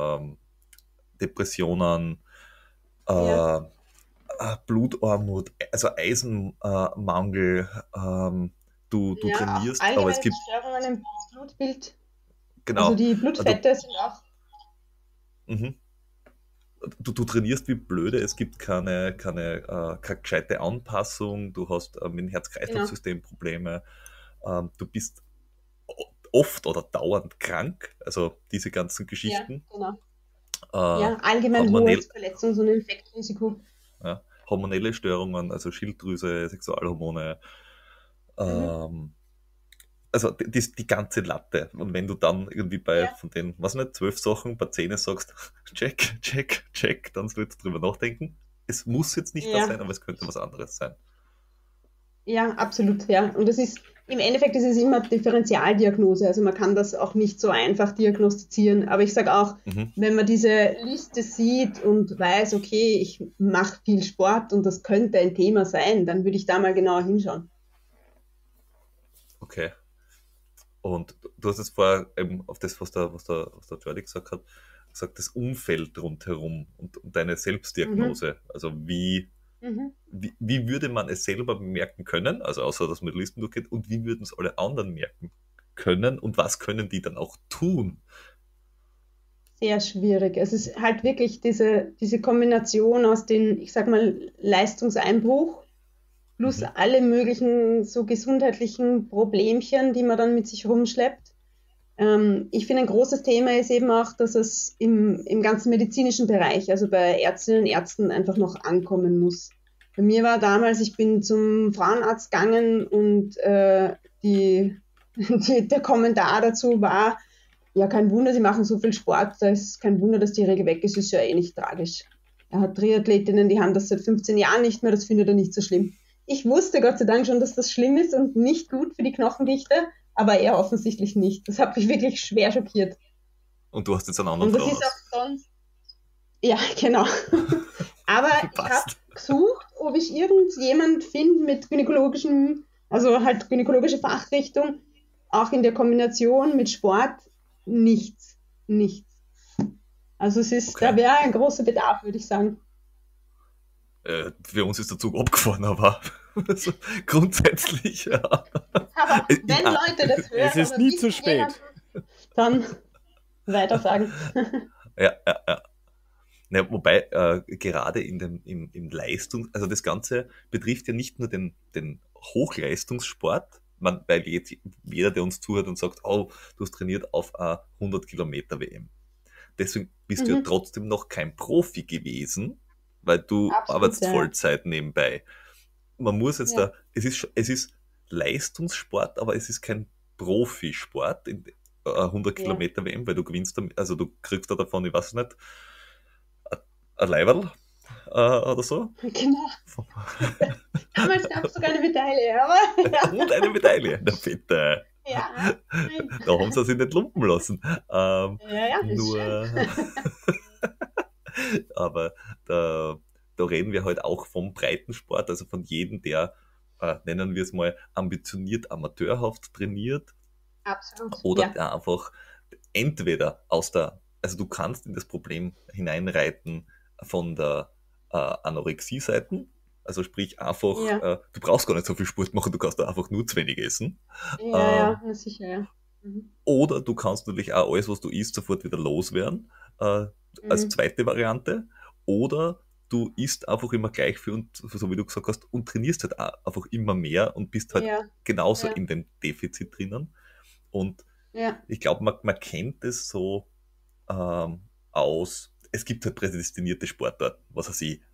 Depressionen, Ja. äh, Blutarmut, also Eisenmangel, du Ja, auch trainierst, aber es allgemeine gibt, Verstörungen im Blutbild. Also genau, die du, Blutfette sind auch. mhm. Du trainierst wie blöde, es gibt keine gescheite Anpassung, du hast mit dem Genau. Herz-Kreislauf-System Probleme, du bist oft oder dauernd krank, also diese ganzen Ja, Geschichten, genau. äh, Ja, allgemein hormonell, hohes Verletzungs- und Infektrisiko. ja, hormonelle Störungen, also Schilddrüse, Sexualhormone, Mhm. ähm, also die ganze Latte. Und wenn du dann irgendwie bei Ja. von den, was nicht, 12 Sachen bei 10 sagst, check, check, check, dann sollst du drüber nachdenken. Es muss jetzt nicht das Ja, sein, aber es könnte was anderes sein. ja, absolut, ja. Und das ist, im Endeffekt ist es immer Differentialdiagnose. Also man kann das auch nicht so einfach diagnostizieren. Aber ich sage auch, Mhm. wenn man diese Liste sieht und weiß, okay, ich mache viel Sport und das könnte ein Thema sein, dann würde ich da mal genauer hinschauen. Okay. Und du hast jetzt vorher eben auf das, was der Jordi gesagt hat, gesagt, das Umfeld rundherum und deine Mhm. Selbstdiagnose. Also Mhm. wie würde man es selber merken können, also außer dass man die Listen durchgeht, und wie würden es alle anderen merken können und was können die dann auch tun? Sehr schwierig. Es ist halt wirklich diese Kombination aus den, ich sag mal, Leistungseinbruch plus Mhm. alle möglichen so gesundheitlichen Problemchen, die man dann mit sich rumschleppt. Ich finde, ein großes Thema ist eben auch, dass es im ganzen medizinischen Bereich, also bei Ärztinnen und Ärzten, einfach noch ankommen muss. Bei mir war damals, ich bin zum Frauenarzt gegangen und der Kommentar dazu war, ja, kein Wunder, sie machen so viel Sport, da ist kein Wunder, dass die Regel weg ist, ist ja eh nicht tragisch. Er hat Triathletinnen, die haben das seit 15 Jahren nicht mehr, das findet er nicht so schlimm. Ich wusste Gott sei Dank schon, dass das schlimm ist und nicht gut für die Knochendichte, aber er offensichtlich nicht. Das hat mich wirklich schwer schockiert. Und du hast jetzt einen anderen Und das ist auch Frauenarzt. sonst, ja, genau. Aber ich habe Passt. gesucht, ob ich irgendjemand finde mit gynäkologischem, also halt gynäkologische Fachrichtung, auch in der Kombination mit Sport, nichts, nichts. Also da Okay. wäre ein großer Bedarf, würde ich sagen. Für uns ist der Zug abgefahren, aber also, grundsätzlich, ja. Aber wenn Ja, Leute das Es hören ist oder nie zu wissen spät. jemanden, dann weiter sagen. ja. Ja, wobei, gerade im also das Ganze betrifft ja nicht nur den Hochleistungssport, weil jetzt jeder, der uns zuhört und sagt, oh, du hast trainiert auf eine 100 Kilometer WM. Deswegen bist du ja Mhm, trotzdem noch kein Profi gewesen, weil du absolut, arbeitest ja, ja. Vollzeit nebenbei. Man muss jetzt Ja, da, es ist Leistungssport, aber es ist kein Profisport in 100 ja. Kilometer WM, weil du gewinnst damit, also du kriegst da davon, ich weiß nicht, ein Leiberl oder so. Genau. Damals gab es sogar eine Medaille, aber ja, Und eine Medaille. Na bitte. ja, nein. Da haben sie sich nicht lumpen lassen. Ja, ja, ist schön. Nur, aber da reden wir halt auch vom Breitensport, also von jedem, der, nennen wir es mal, ambitioniert amateurhaft trainiert Absolut, oder ja. der einfach entweder also du kannst in das Problem hineinreiten von der Anorexie-Seite, also sprich einfach, Ja, du brauchst gar nicht so viel Sport machen, du kannst da einfach nur zu wenig essen. ja, Ähm, ja, na sicher, ja. Mhm. oder du kannst natürlich auch alles, was du isst, sofort wieder loswerden, als Mhm. zweite Variante. Oder du isst einfach immer gleich viel und so wie du gesagt hast und trainierst halt auch einfach immer mehr und bist halt Ja, genauso ja, in dem Defizit drinnen. Und ja, ich glaube, man kennt es so aus, es gibt halt prädestinierte Sportarten, was weiß ich,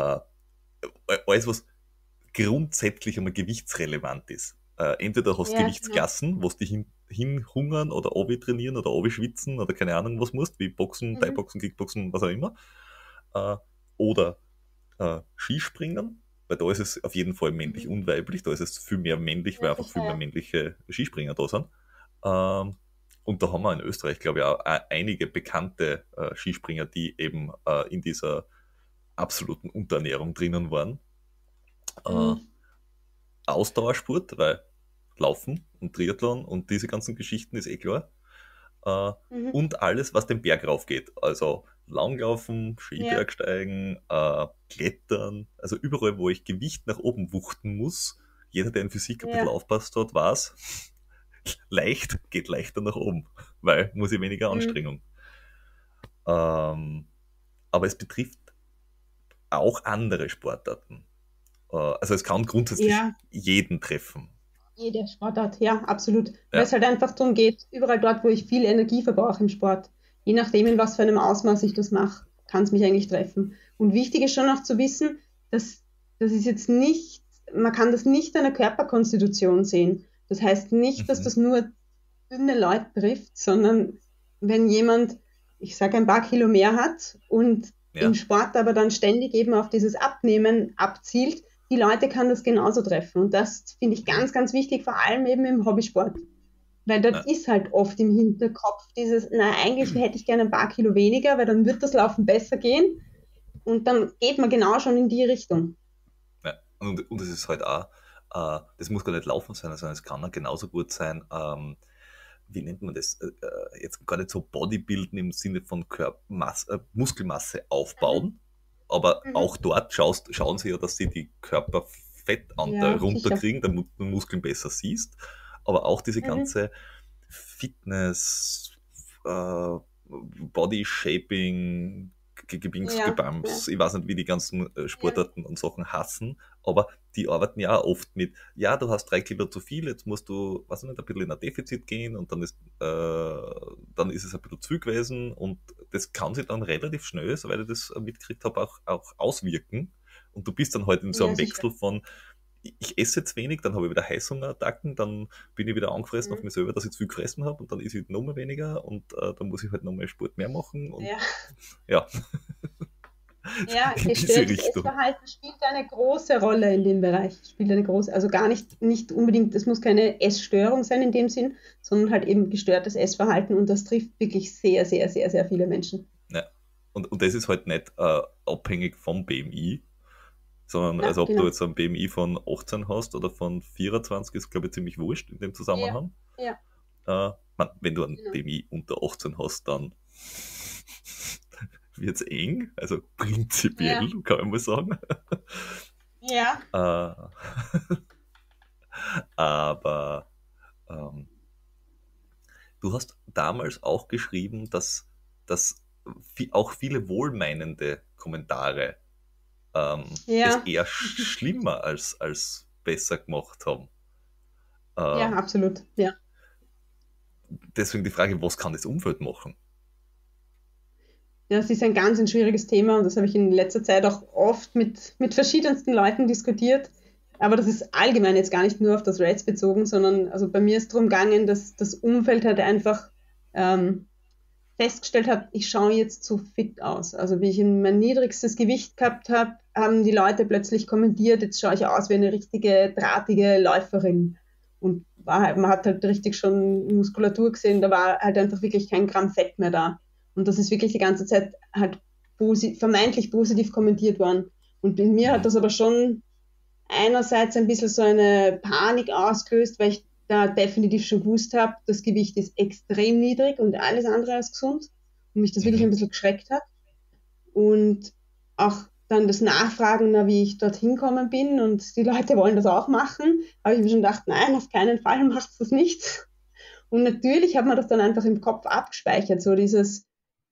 alles, was grundsätzlich einmal gewichtsrelevant ist. Entweder hast du ja, genau. Gewichtsklassen, wo du dich hinhungern oder trainieren oder schwitzen oder keine Ahnung was musst, wie Boxen, Mhm. Thai-Boxen, Kickboxen, was auch immer. Äh, oder Skispringen, weil da ist es auf jeden Fall männlich Mhm. und weiblich, da ist es viel mehr männlich, weil Ja, einfach viel sicher, mehr ja. männliche Skispringer da sind. Ähm, und da haben wir in Österreich, glaube ich, auch einige bekannte Skispringer, die eben in dieser absoluten Unterernährung drinnen waren. Äh, Mhm. Ausdauersport, weil Laufen und Triathlon und diese ganzen Geschichten ist eh klar. Äh, Mhm. und alles, was den Berg rauf geht. Also Langlaufen, Ja, Skibergsteigen, Klettern, also überall, wo ich Gewicht nach oben wuchten muss. Jeder, der in Physik ein bisschen ja. aufpasst hat, weiß, leicht geht leichter nach oben, weil muss ich weniger Mhm. Anstrengung. Ähm, aber es betrifft auch andere Sportarten. Also es kann grundsätzlich Ja, jeden treffen. jede Sportart, ja, absolut. Weil es Ja. halt einfach darum geht, überall dort, wo ich viel Energie verbrauche im Sport, je nachdem, in was für einem Ausmaß ich das mache, kann es mich eigentlich treffen. Und wichtig ist schon auch zu wissen, dass das ist jetzt nicht, man kann das nicht an der Körperkonstitution sehen. Das heißt nicht, dass Mhm. das nur dünne Leute trifft, sondern wenn jemand, ich sage, ein paar Kilo mehr hat und im Ja. Sport aber dann ständig eben auf dieses Abnehmen abzielt, die Leute kann das genauso treffen. Und das finde ich Mhm. ganz, ganz wichtig, vor allem eben im Hobbysport. Weil dort Ja. ist halt oft im Hinterkopf dieses, na, eigentlich hätte ich gerne ein paar Kilo weniger, weil dann wird das Laufen besser gehen. Und dann geht man genau schon in die Richtung. Ja. Und es ist halt auch, das muss gar nicht Laufen sein, sondern es kann auch genauso gut sein, wie nennt man das? Jetzt gar nicht so Bodybuilden im Sinne von Muskelmasse Mhm. aufbauen, aber Mhm. auch dort schauen sie ja, dass sie die Körperfettanteil Ja, sicher. runterkriegen, damit du Muskeln besser siehst. Aber auch diese Mhm. ganze Fitness, Body Shaping, Ja, ja, Gebams, ich weiß nicht, wie die ganzen ja. Sportarten und Sachen hassen, aber die arbeiten ja auch oft mit, ja, du hast 3 Kilo zu viel, jetzt musst du, weiß ich nicht, ein bisschen in ein Defizit gehen und dann ist es ein bisschen zu viel gewesen und das kann sich dann relativ schnell, soweit ich das mitgekriegt habe, auch auswirken. Und du bist dann halt in so Ja, einem sicher. Wechsel von, ich esse jetzt wenig, dann habe ich wieder Heißhungerattacken, dann bin ich wieder angefressen auf Mhm. mich selber, dass ich zu viel gefressen habe und dann esse ich noch mal weniger und dann muss ich halt noch mal Sport mehr machen und Ja. ja, Ja, in diese gestörtes Richtung. Essverhalten spielt eine große Rolle in dem Bereich. Spielt eine große, also gar nicht unbedingt, es muss keine Essstörung sein in dem Sinn, sondern halt eben gestörtes Essverhalten und das trifft wirklich sehr, sehr, sehr, sehr viele Menschen. Ja. Und das ist halt nicht abhängig vom BMI, sondern Na, also ob du genau. jetzt ein BMI von 18 hast oder von 24, ist glaube ich ziemlich wurscht in dem Ja, Zusammenhang. ja, Wenn du ein genau. BMI unter 18 hast, dann wird es eng, also prinzipiell, Ja, kann man mal sagen. ja, Äh, aber ähm, du hast damals auch geschrieben, dass auch viele wohlmeinende Kommentare es ja, eher schlimmer als besser gemacht haben. ja, Äh, absolut. Ja. deswegen die Frage, was kann das Umfeld machen? Ja, das ist ein schwieriges Thema und das habe ich in letzter Zeit auch oft mit verschiedensten Leuten diskutiert. Aber das ist allgemein jetzt gar nicht nur auf das Reds bezogen, sondern also bei mir ist darum gegangen, dass das Umfeld halt einfach ähm, festgestellt hat, ich schaue jetzt zu fit aus. Also wie ich mein niedrigstes Gewicht gehabt habe, haben die Leute plötzlich kommentiert, jetzt schaue ich aus wie eine richtige drahtige Läuferin. Und war halt, man hat halt richtig schon Muskulatur gesehen, da war halt einfach wirklich kein Gramm Fett mehr da. Und das ist wirklich die ganze Zeit halt vermeintlich positiv kommentiert worden. Und in mir hat Mhm. das aber schon einerseits ein bisschen so eine Panik ausgelöst, weil ich da definitiv schon gewusst habe, das Gewicht ist extrem niedrig und alles andere als gesund und mich das wirklich ein Mhm. bisschen geschreckt hat. Und auch dann das Nachfragen, na, wie ich dorthin gekommen bin und die Leute wollen das auch machen, habe ich mir schon gedacht, nein, auf keinen Fall macht das nicht. Und natürlich hat man das dann einfach im Kopf abgespeichert, so dieses,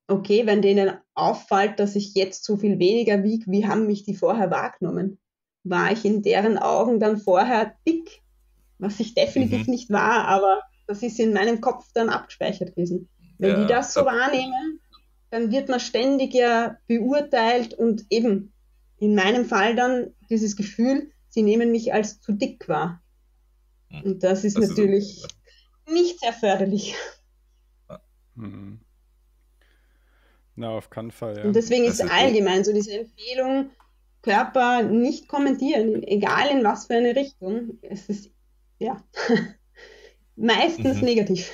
okay, wenn denen auffällt, dass ich jetzt so viel weniger wiege, wie haben mich die vorher wahrgenommen? War ich in deren Augen dann vorher dick? Was ich definitiv Mhm. nicht war, aber das ist in meinem Kopf dann abgespeichert gewesen. Wenn die Ja, das so wahrnehmen, dann wird man ständig ja beurteilt und eben in meinem Fall dann dieses Gefühl, sie nehmen mich als zu dick wahr. Und das ist das ist, natürlich nicht sehr förderlich. Mhm. Na, auf keinen Fall, Und ja. deswegen das ist ist allgemein so diese Empfehlung, Körper nicht kommentieren, egal in was für eine Richtung. Es ist ja meistens mhm. negativ.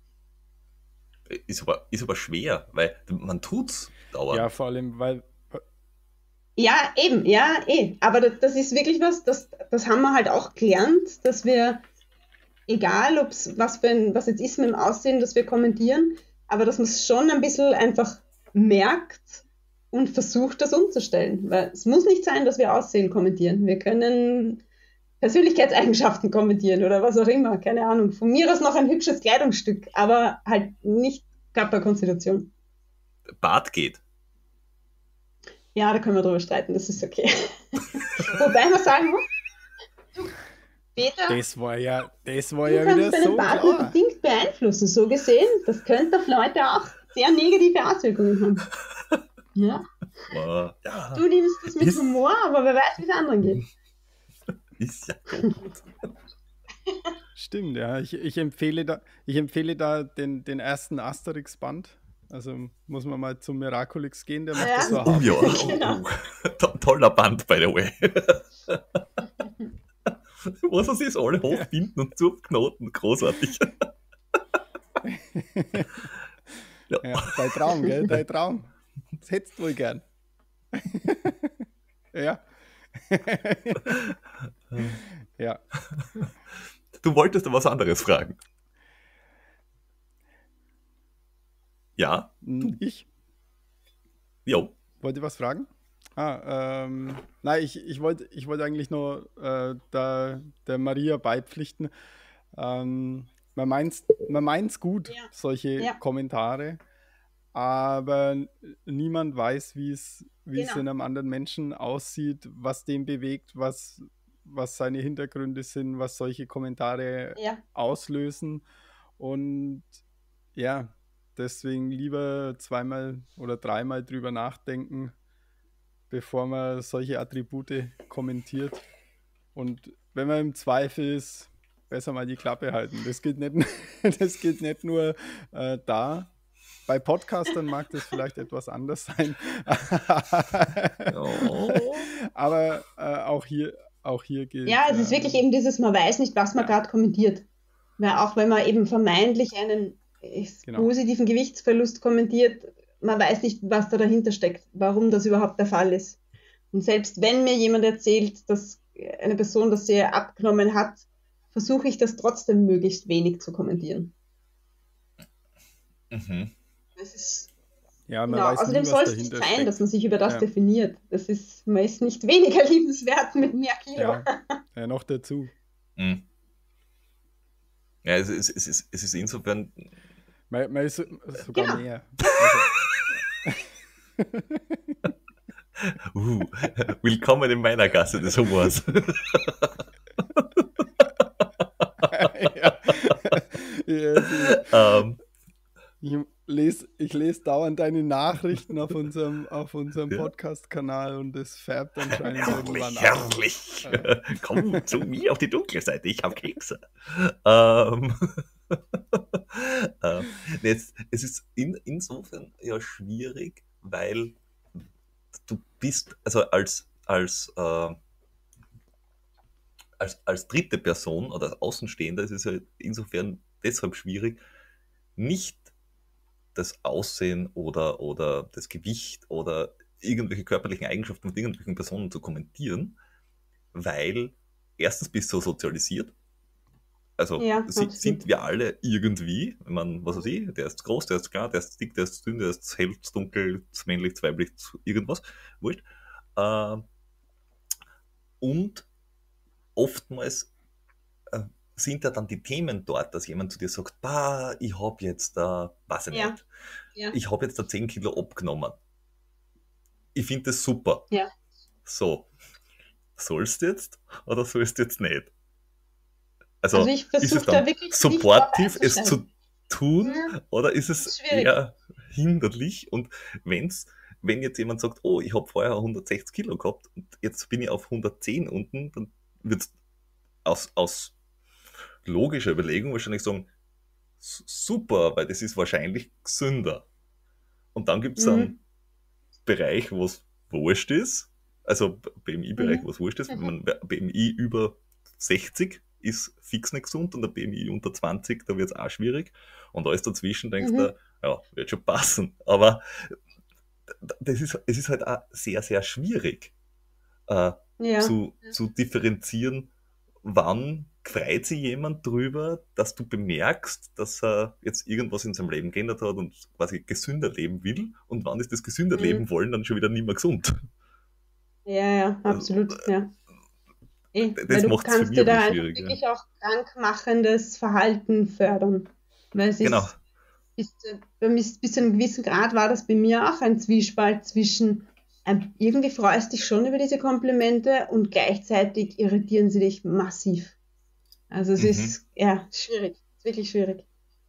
Ist aber schwer, weil man tut's Ja, dauernd. vor allem, weil Ja, eben, ja, eh. Aber das ist wirklich was, das haben wir halt auch gelernt, dass wir, egal ob's was jetzt ist mit dem Aussehen, dass wir kommentieren, aber dass man es schon ein bisschen einfach merkt und versucht, das umzustellen. Weil es muss nicht sein, dass wir Aussehen kommentieren. Wir können Persönlichkeitseigenschaften kommentieren oder was auch immer, keine Ahnung. Von mir aus noch ein hübsches Kleidungsstück, aber halt nicht Körperkonstitution. Bart geht. Ja, da können wir drüber streiten, das ist okay. Wobei man sagen muss, Peter, das war ja du wieder kannst deinen so Bart nur klar. bedingt beeinflussen. So gesehen, das könnte auf Leute auch sehr negative Auswirkungen haben. Ja, Ja, du nimmst das mit Ist- Humor, aber wer weiß, wie es anderen geht. ist ja gut. Stimmt, ja. Ich empfehle da den ersten Asterix-Band. Also muss man mal zum Miraculix gehen, der macht Ja. das so Oh ja, Genau. toller Band, by the way. Was er sich alle hochbinden und zuknoten, großartig. Ja. Ja, dein Traum, gell? Dein Traum. Das hättest du wohl gern. Ja. Ja. Du wolltest was anderes fragen. Ja? Ich Jo. wollte was fragen. Nein, ich wollte eigentlich nur der Maria beipflichten. Man meint's gut, Ja. solche Ja. Kommentare, aber niemand weiß, wie es Genau. in einem anderen Menschen aussieht, was den bewegt, was seine Hintergründe sind, was solche Kommentare Ja. auslösen. Und ja, deswegen lieber zweimal oder dreimal drüber nachdenken, bevor man solche Attribute kommentiert. Und wenn man im Zweifel ist, besser mal die Klappe halten. Das geht nicht nur da. Bei Podcastern mag das vielleicht etwas anders sein. Oh. Aber auch hier gilt. Ja, es ist wirklich eben dieses, man weiß nicht, was man Ja. gerade kommentiert. Weil auch wenn man eben vermeintlich einen Genau. positiven Gewichtsverlust kommentiert, man weiß nicht, was da dahinter steckt, warum das überhaupt der Fall ist. Und selbst wenn mir jemand erzählt, dass eine Person das sehr abgenommen hat, versuche ich das trotzdem möglichst wenig zu kommentieren. Mhm. Das ist, Ja, man genau, weiß außerdem nie, soll was es nicht dahinter sein, dass steckt. man sich über das Ja. definiert. Man ist nicht weniger liebenswert mit mehr Kilo. Ja, ja, noch dazu. Mhm. Ja, es ist insofern. Man ist sogar Genau. mehr. Willkommen in meiner Gasse des Humors. Ja. ähm, Ich lese dauernd deine Nachrichten auf unserem Ja. Podcast-Kanal und das färbt anscheinend irgendwann herrlich, ab. herrlich. Komm zu mir auf die dunkle Seite, ich habe Kekse. Ähm, es ist insofern ja schwierig, weil du bist, also als dritte Person oder als Außenstehender ist es ja insofern deshalb schwierig, nicht das Aussehen oder das Gewicht oder irgendwelche körperlichen Eigenschaften von irgendwelchen Personen zu kommentieren, weil erstens bist du sozialisiert. Also Ja, absolut. sind wir alle irgendwie, wenn man, was weiß ich, der ist groß, der ist klar, der ist dick, der ist dünn, der ist hell, dunkel, männlich, weiblich, irgendwas, wurscht. Und oftmals sind da dann die Themen dort, dass jemand zu dir sagt, bah, ich habe jetzt da, weiß ich Ja, nicht, ja, ich habe jetzt da 10 Kilo abgenommen. Ich finde das super. ja. So, sollst du jetzt oder sollst du jetzt nicht? Also Also ich ist es versuche da dann wirklich nicht drauf supportive, es einzusteigen. zu tun, Ja, oder ist das es ist schwierig. eher hinderlich? Und wenn jetzt jemand sagt, oh, ich habe vorher 160 Kilo gehabt und jetzt bin ich auf 110 unten, dann wird es aus logischer Überlegung wahrscheinlich sagen, super, weil das ist wahrscheinlich gesünder. Und dann gibt es einen Mhm. Bereich, wo es wurscht ist, also BMI-Bereich, Mhm. wo es wurscht ist, wenn Mhm. man BMI über 60 ist fix nicht gesund und der BMI unter 20, da wird es auch schwierig. Und alles dazwischen denkst Mhm. du, ja, wird schon passen. Aber es ist halt auch sehr, sehr schwierig äh, Ja, zu differenzieren, wann freut sich jemand drüber, dass du bemerkst, dass er jetzt irgendwas in seinem Leben geändert hat und quasi gesünder leben will, und wann ist das gesünder mhm. leben wollen dann schon wieder nicht mehr gesund. Ja, ja, Also, absolut, ja. Weil das du macht es für kannst mich dir ein da bisschen einfach schwierig. Ja. wirklich auch krankmachendes Verhalten fördern. Weil es Genau. ist, bis zu einem gewissen Grad war das bei mir auch ein Zwiespalt zwischen, irgendwie freust dich schon über diese Komplimente und gleichzeitig irritieren sie dich massiv. Also es Mhm. ist, ja, schwierig, es ist wirklich schwierig.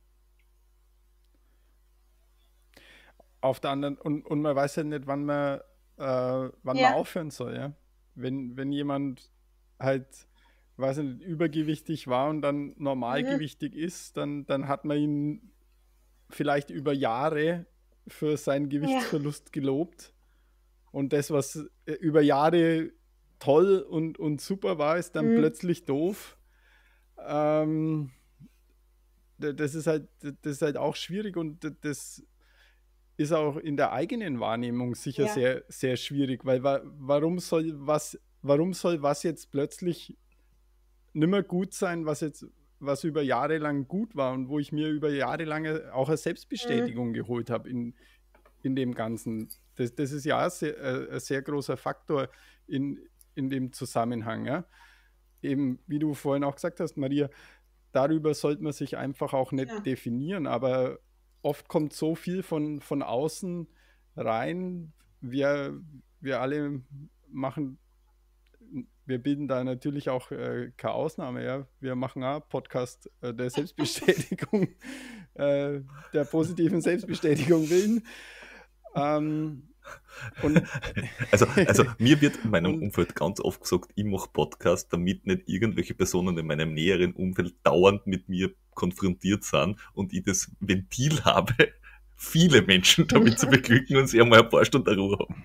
Auf der anderen, und man weiß ja nicht, wann man Ja, aufhören soll, ja. Wenn jemand halt, weiß nicht, übergewichtig war und dann mhm. normalgewichtig ist, dann hat man ihn vielleicht über Jahre für seinen Ja, Gewichtsverlust gelobt. Und das, was über Jahre toll und super war, ist dann mhm. plötzlich doof. Ähm, das ist halt auch schwierig, und das ist auch in der eigenen Wahrnehmung sicher Ja, sehr, sehr schwierig, weil warum soll was jetzt plötzlich nimmer gut sein, was über Jahre lang gut war und wo ich mir über Jahre lang auch eine mhm. Selbstbestätigung geholt habe in dem Ganzen. Das ist ja ein sehr großer Faktor in, in dem Zusammenhang. Ja? Eben, wie du vorhin auch gesagt hast, Maria, darüber sollte man sich einfach auch nicht Ja, definieren, aber oft kommt so viel von außen rein. Wir alle machen, wir bilden da natürlich auch keine Ausnahme. Ja? Wir machen auch Podcast der Selbstbestätigung, äh, der positiven Selbstbestätigung willen. Ähm, und, Also mir wird in meinem und Umfeld ganz oft gesagt, ich mache Podcast, damit nicht irgendwelche Personen in meinem näheren Umfeld dauernd mit mir konfrontiert sind und ich das Ventil habe, viele Menschen damit zu beglücken und sie einmal ein paar Stunden Ruhe haben.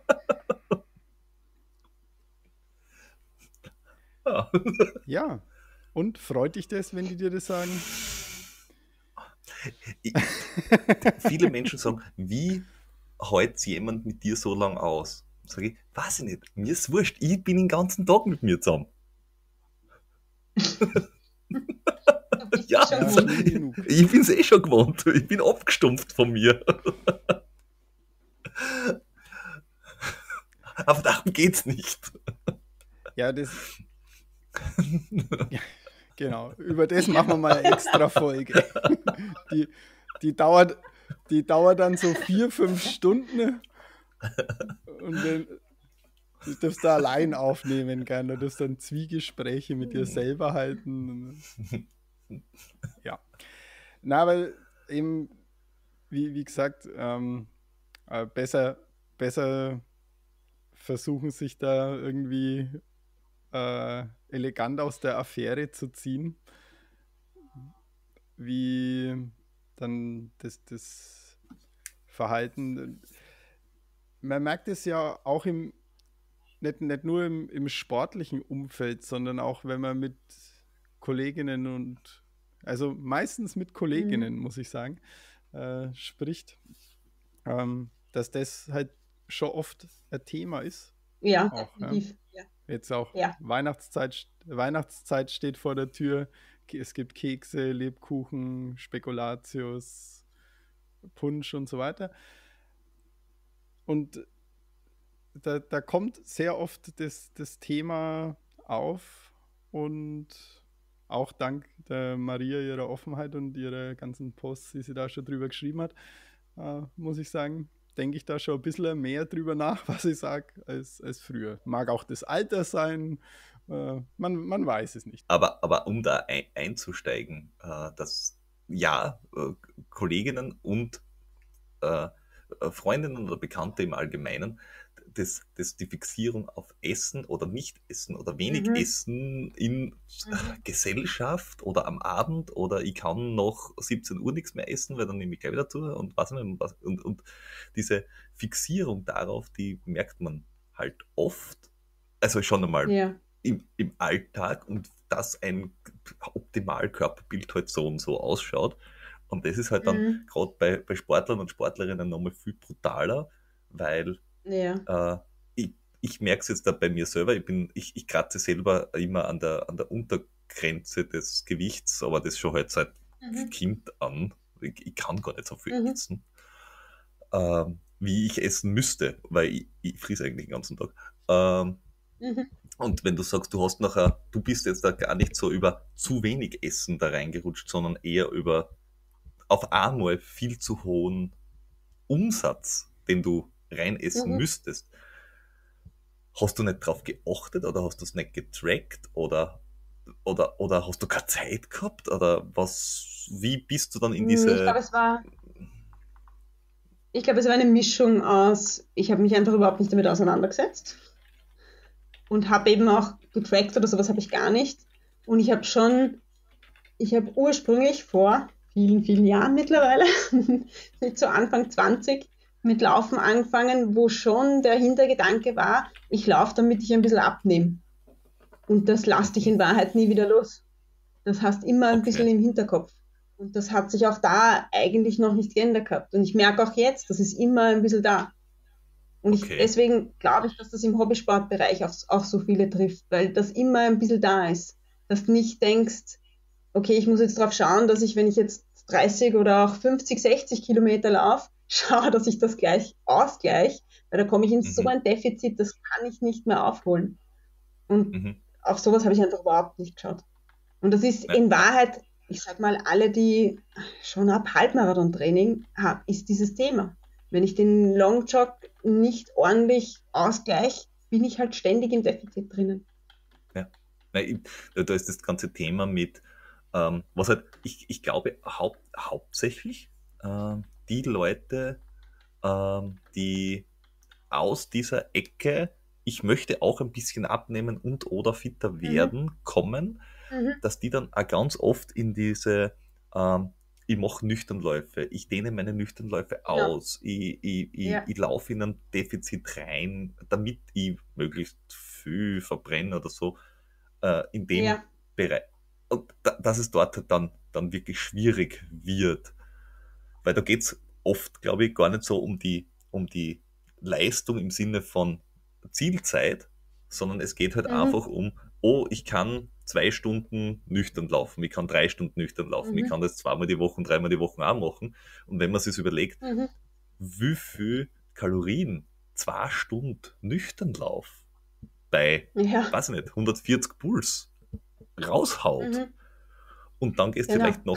Ja. ja, und freut dich das, wenn die dir das sagen? Ich, viele Menschen sagen, wie hält jemand mit dir so lang aus? Sag ich, weiß ich nicht, mir ist wurscht, ich bin den ganzen Tag mit mir zusammen. du bist eh Ja, schon Ja, gewohnt. schlimm genug. ich bin's eh schon gewohnt, ich bin abgestumpft von mir. Aber darum geht's nicht. Ja, genau. Über das machen wir mal eine extra Folge. Die, die dauert, die dauert dann so 4, 5 Stunden, und du darfst da allein aufnehmen gern. Du darfst dann Zwiegespräche mit dir selber halten. Ja. Na, weil eben, wie gesagt, besser versuchen, sich da irgendwie elegant aus der Affäre zu ziehen, wie dann das Verhalten. Man merkt es ja auch nicht nur im sportlichen Umfeld, sondern auch, wenn man mit Kolleginnen also meistens mit Mhm. Kolleginnen, muss ich sagen, spricht, dass das halt schon oft ein Thema ist. Ja, Auch, ja. definitiv. Ja, Jetzt auch ja. Weihnachtszeit steht vor der Tür. Es gibt Kekse, Lebkuchen, Spekulatius, Punsch und so weiter. Und da kommt sehr oft das Thema auf, und auch dank der Maria, ihrer Offenheit und ihrer ganzen Posts, die sie da schon drüber geschrieben hat, muss ich sagen, denke ich da schon ein bisschen mehr drüber nach, was ich sage, als früher. Mag auch das Alter sein, man weiß es nicht. Aber um da einzusteigen, dass Kolleginnen und Freundinnen oder Bekannte im Allgemeinen, die Fixierung auf Essen oder Nicht-Essen oder wenig Essen in Gesellschaft oder am Abend oder ich kann noch 17 Uhr nichts mehr essen, weil dann nehme ich gleich wieder zu und was nicht. Und diese Fixierung darauf, die merkt man halt oft, also schon einmal im Alltag und dass ein Optimalkörperbild halt so und so ausschaut. Und das ist halt dann gerade bei Sportlern und Sportlerinnen nochmal viel brutaler, weil ich merke es jetzt da bei mir selber, ich kratze selber immer an der Untergrenze des Gewichts, aber das schon halt seit Kind an. Ich kann gar nicht so viel essen, wie ich essen müsste, weil ich friere eigentlich den ganzen Tag. Und wenn du sagst, du bist jetzt da gar nicht so über zu wenig Essen da reingerutscht, sondern eher über auf einmal viel zu hohen Umsatz, den du rein essen müsstest. Hast du nicht drauf geachtet oder hast du es nicht getrackt oder hast du keine Zeit gehabt oder wie bist du dann in diese... Ich glaube, es war eine Mischung aus, ich habe mich einfach überhaupt nicht damit auseinandergesetzt und habe eben auch getrackt oder sowas habe ich gar nicht. Und ich habe ursprünglich vor vielen, vielen Jahren mittlerweile, mit so Anfang 20, mit Laufen angefangen, wo schon der Hintergedanke war, ich laufe, damit ich ein bisschen abnehme. Und das lasse dich in Wahrheit nie wieder los. Das hast immer ein bisschen im Hinterkopf. Und das hat sich auch da eigentlich noch nicht geändert gehabt. Und ich merke auch jetzt, das ist immer ein bisschen da. Und deswegen glaube ich, dass das im Hobbysportbereich auch so viele trifft, weil das immer ein bisschen da ist. Dass du nicht denkst, okay, ich muss jetzt drauf schauen, dass ich, wenn ich jetzt 30 oder auch 50, 60 Kilometer laufe, schaue, dass ich das gleich ausgleiche, weil da komme ich in so ein Defizit, das kann ich nicht mehr aufholen. Und auf sowas habe ich einfach überhaupt nicht geschaut. Und das ist in Wahrheit, ich sag mal, alle, die schon ab Halbmarathon-Training haben, ist dieses Thema. Wenn ich den Longjog nicht ordentlich ausgleiche, bin ich halt ständig im Defizit drinnen. Ja, da ist das ganze Thema mit, was halt, ich glaube, hauptsächlich die Leute, die aus dieser Ecke, ich möchte auch ein bisschen abnehmen und oder fitter werden, kommen, dass die dann auch ganz oft in diese, ich mache Nüchternläufe, ich dehne meine Nüchternläufe aus, ich laufe in ein Defizit rein, damit ich möglichst viel verbrenne oder so, in dem Bereich. Und dass es dort halt dann wirklich schwierig wird. Weil da geht's oft, glaube ich, gar nicht so um die Leistung im Sinne von Zielzeit, sondern es geht halt einfach um, ich kann 2 Stunden nüchtern laufen, ich kann 3 Stunden nüchtern laufen, ich kann das 2-mal die Woche, 3-mal die Woche auch machen. Und wenn man sich überlegt, wie viel Kalorien 2 Stunden nüchtern Lauf bei, weiß ich nicht, 140 Puls raushaut. Und dann gehst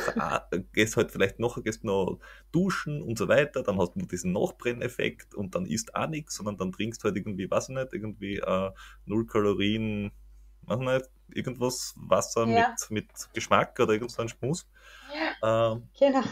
du noch duschen und so weiter, dann hast du diesen Nachbrenneffekt und dann isst auch nichts, sondern dann trinkst du halt irgendwie, weiß ich nicht, irgendwie 0 Kalorien, weiß ich nicht, irgendwas, Wasser mit Geschmack oder irgend so ein Schmus. Genau.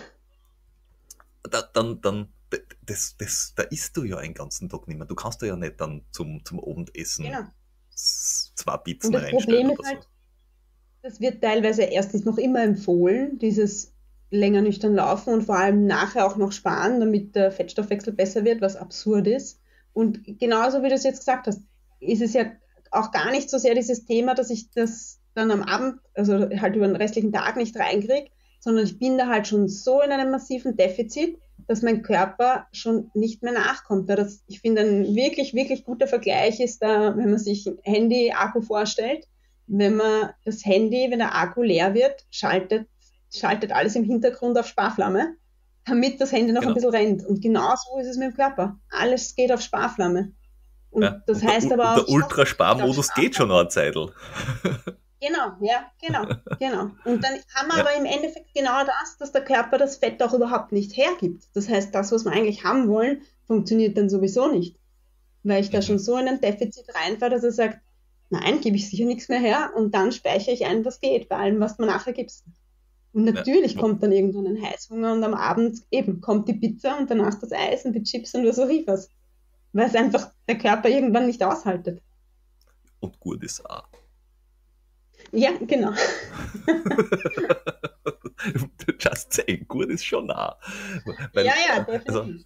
Da isst du ja einen ganzen Tag nicht mehr. Du kannst ja nicht dann zum Abendessen 2 Pizzen reinstellen oder so. Das wird teilweise erstens noch immer empfohlen, dieses länger nüchtern laufen und vor allem nachher auch noch sparen, damit der Fettstoffwechsel besser wird, was absurd ist. Und genauso wie du es jetzt gesagt hast, ist es ja auch gar nicht so sehr dieses Thema, dass ich das dann am Abend, also halt über den restlichen Tag nicht reinkriege, sondern ich bin da halt schon so in einem massiven Defizit, dass mein Körper schon nicht mehr nachkommt. Ich finde, ein wirklich, wirklich guter Vergleich ist da, wenn man sich ein Handy-Akku vorstellt. Wenn man das Handy, wenn der Akku leer wird, schaltet alles im Hintergrund auf Sparflamme, damit das Handy noch ein bisschen rennt. Und genau so ist es mit dem Körper. Alles geht auf Sparflamme. Und das heißt aber auch... Der Ultrasparmodus geht schon noch eine Zeitl. Genau, ja, genau. Und dann haben wir Ja. aber im Endeffekt genau das, dass der Körper das Fett auch überhaupt nicht hergibt. Das heißt, das, was wir eigentlich haben wollen, funktioniert dann sowieso nicht, weil ich da schon Mhm. so in ein Defizit reinfahre, dass er sagt, nein, gebe ich sicher nichts mehr her und dann speichere ich ein, was geht, bei allem, was du mir nachher gibst. Und Ja. natürlich kommt dann irgendwann ein Heißhunger und am Abend eben kommt die Pizza und danach das Eis und die Chips und was auch ich was, weil es einfach der Körper irgendwann nicht aushaltet. Und gut ist auch. Ja, genau. Just saying, gut ist schon nah. Weil, Ja, also, definitiv.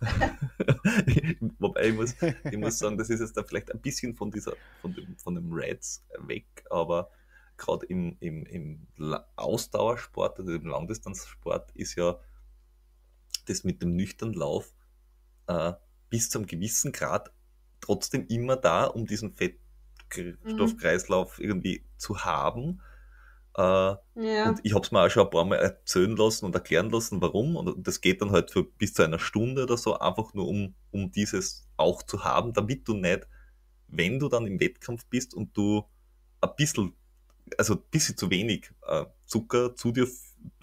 wobei ich muss sagen, das ist jetzt da vielleicht ein bisschen von dem Reds weg, aber gerade im Ausdauersport, also im Langdistanzsport, ist ja das mit dem nüchternen Lauf äh, bis zu einem gewissen Grad trotzdem immer da, um diesen Fettstoffkreislauf irgendwie zu haben. Und Ja, ich habe es mir auch schon ein paar Mal erzählen lassen und erklären lassen, warum. Und das geht dann halt für bis zu einer Stunde oder so, einfach nur um dieses auch zu haben, damit du nicht, wenn du dann im Wettkampf bist und du ein bisschen zu wenig Zucker zu dir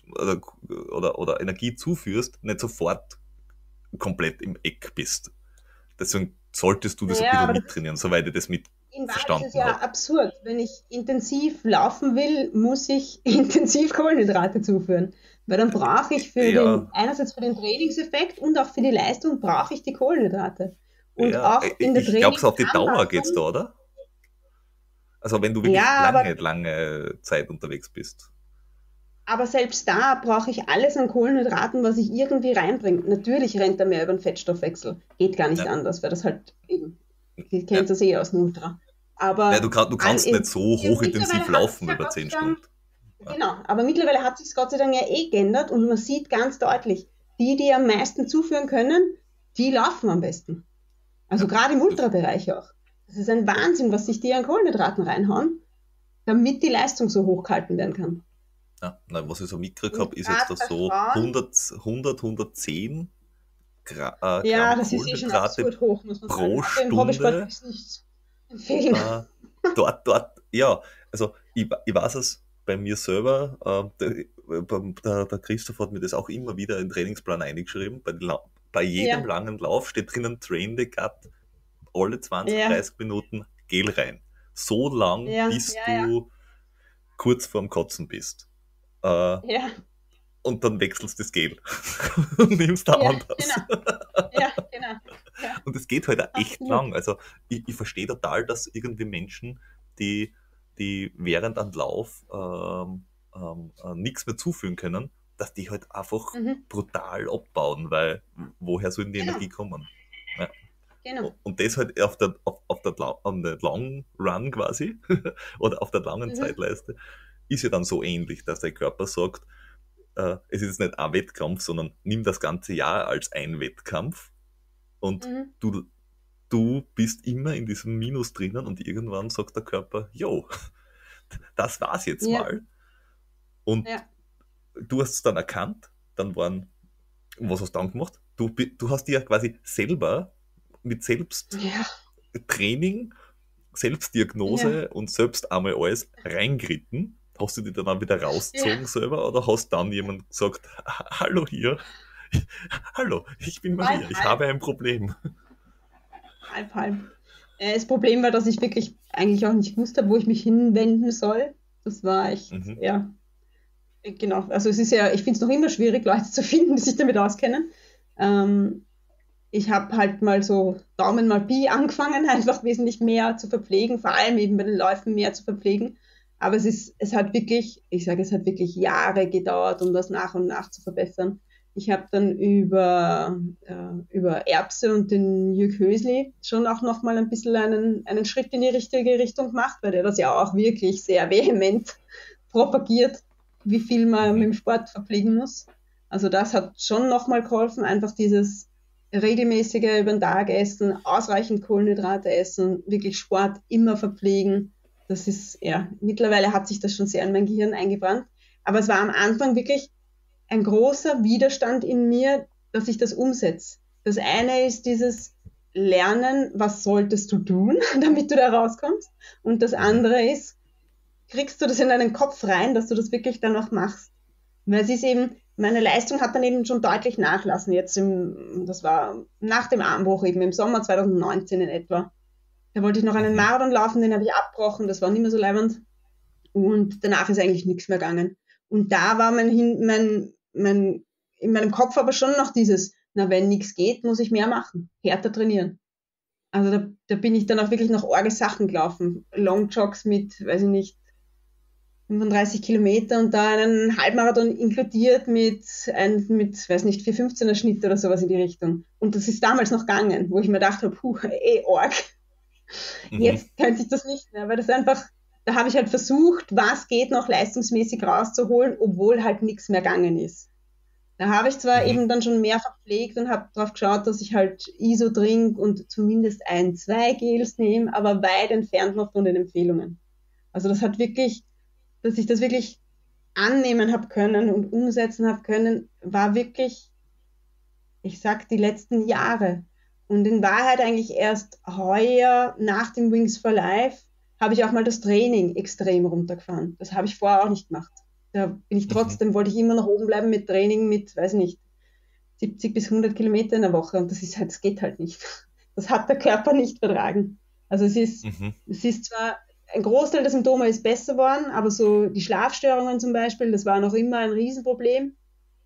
oder Energie zuführst, nicht sofort komplett im Eck bist. Deswegen solltest du das ein ja, bisschen aber mittrainieren, soweit ich das mit in Wahrheit ist es verstanden ja habe. absurd. Wenn ich intensiv laufen will, muss ich intensiv Kohlenhydrate zuführen. Weil dann brauche ich Ja, einerseits für den Trainingseffekt und auch für die Leistung brauche ich die Kohlenhydrate. Und ja, auch in der ich glaube, auf die Dauer geht's da, Trainingsanpassung, oder? Also wenn du wirklich ja, lange Zeit unterwegs bist. aber selbst da brauche ich alles an Kohlenhydraten, was ich irgendwie reinbringe. Natürlich rennt er mehr über den Fettstoffwechsel. Geht gar nicht Ja, anders, weil das halt eben, ihr ja. kennt das eh aus dem Ultra. Ja, Aber du kannst nicht so hochintensiv mittlerweile hat sich laufen ja über Gott 10 sei Stunden. Dank. Ja, Genau, aber mittlerweile hat sich Gott sei Dank ja eh geändert und man sieht ganz deutlich, die am meisten zuführen können, die laufen am besten. Also ja, gerade im das, Ultrabereich auch. Das ist ein ja, Wahnsinn, was sich die an Kohlenhydraten reinhauen, damit die Leistung so hoch gehalten werden kann. ja. Nein, was ich so mitgekriegt Und habe, ist jetzt gerade da bei so Frauen, 110 ja, Gramm das ist eh schon Kohlenhydrate absurd hoch, muss man sagen. pro Also im Hobbysport würde Stunde. ich es nicht empfehlen. Äh, ja, also ich weiß es bei mir selber, der Christoph hat mir das auch immer wieder in den Trainingsplan eingeschrieben. Bei jedem Ja, langen Lauf steht drinnen Train the Gut, alle 20, ja, 30 Minuten Gel rein. So lang, bis ja, du kurz vorm Kotzen bist. Äh, ja, und dann wechselst das Gel und nimmst da ja, anders. genau, ja, genau, ja, Und es geht halt auch echt absolut. lang. Also ich verstehe total, dass irgendwie Menschen, die während einem Lauf nichts mehr zufügen können, dass die halt einfach Mhm, brutal abbauen, weil woher soll denn die genau, Energie kommen? Ja. genau. Und das halt on the Long Run quasi oder auf der langen Mhm, Zeitleiste ist ja dann so ähnlich, dass der Körper sagt, es ist jetzt nicht ein Wettkampf, sondern nimm das ganze Jahr als ein Wettkampf und mhm, du bist immer in diesem Minus drinnen und irgendwann sagt der Körper, yo, das war's jetzt ja, mal. Und ja. du hast es dann erkannt, und was hast du dann gemacht? Du hast dir ja quasi selber mit Ja, Selbsttraining, ja, Selbstdiagnose und selbst einmal alles reingeritten. Hast du dich dann auch wieder ja, rausgezogen selber oder hast dann jemand gesagt, hallo hier, hallo, ich bin halb, Maria, ich halb, habe ein Problem. halb, halb. Das Problem war, dass ich wirklich eigentlich auch nicht gewusst habe, wo ich mich hinwenden soll. Das war echt, Mhm. ja, genau. Also es ist ja, ich finde es noch immer schwierig, Leute zu finden, die sich damit auskennen. Ähm, Ich habe halt mal so Daumen mal Pi angefangen, einfach wesentlich mehr zu verpflegen, vor allem eben bei den Läufen mehr zu verpflegen. Aber es hat wirklich, ich sage, es hat wirklich Jahre gedauert, um das nach und nach zu verbessern. Ich habe dann über Erbse und den Jürg Hösli schon auch nochmal ein bisschen einen Schritt in die richtige Richtung gemacht, weil der das ja auch wirklich sehr vehement propagiert, wie viel man mit Mhm. dem Sport verpflegen muss. Also das hat schon nochmal geholfen, einfach dieses regelmäßige über den Tag essen, ausreichend Kohlenhydrate essen, wirklich Sport immer verpflegen. Das ist, ja, mittlerweile hat sich das schon sehr in mein Gehirn eingebrannt. Aber es war am Anfang wirklich ein großer Widerstand in mir, dass ich das umsetze. Das eine ist dieses Lernen, was solltest du tun, damit du da rauskommst. Und das Mhm. andere ist, kriegst du das in deinen Kopf rein, dass du das wirklich dann auch machst. Weil es ist eben, meine Leistung hat dann eben schon deutlich nachlassen. Das war nach dem Armbruch eben im Sommer 2019 in etwa. Da wollte ich noch einen Marathon laufen, den habe ich abgebrochen, das war nicht mehr so leibend. Und danach ist eigentlich nichts mehr gegangen. Und da war in meinem Kopf aber schon noch dieses, na, wenn nichts geht, muss ich mehr machen, härter trainieren. Also da bin ich dann auch wirklich noch arge Sachen gelaufen. Longjogs mit, weiß ich nicht, 35 Kilometer und da einen Halbmarathon inkludiert mit weiß nicht, 4,15er Schnitt oder sowas in die Richtung. Und das ist damals noch gegangen, wo ich mir gedacht habe, arg. Jetzt könnte ich das nicht mehr, weil das einfach, da habe ich halt versucht, was geht noch leistungsmäßig rauszuholen, obwohl halt nichts mehr gegangen ist. Da habe ich zwar eben dann schon mehr verpflegt und habe darauf geschaut, dass ich halt ISO trinke und zumindest 2 Gels nehme, aber weit entfernt noch von den Empfehlungen. Also das hat wirklich, dass ich das wirklich annehmen habe können und umsetzen habe können, war wirklich, ich sag, die letzten Jahre. Und in Wahrheit eigentlich erst heuer nach dem Wings for Life habe ich auch mal das Training extrem runtergefahren. Das habe ich vorher auch nicht gemacht. Da bin ich trotzdem, wollte ich immer noch oben bleiben mit Training mit, weiß nicht, 70 bis 100 Kilometer in der Woche. Und das geht halt nicht. Das hat der Körper nicht vertragen. Also es ist zwar, ein Großteil der Symptome ist besser geworden, aber so die Schlafstörungen zum Beispiel, das war noch immer ein Riesenproblem.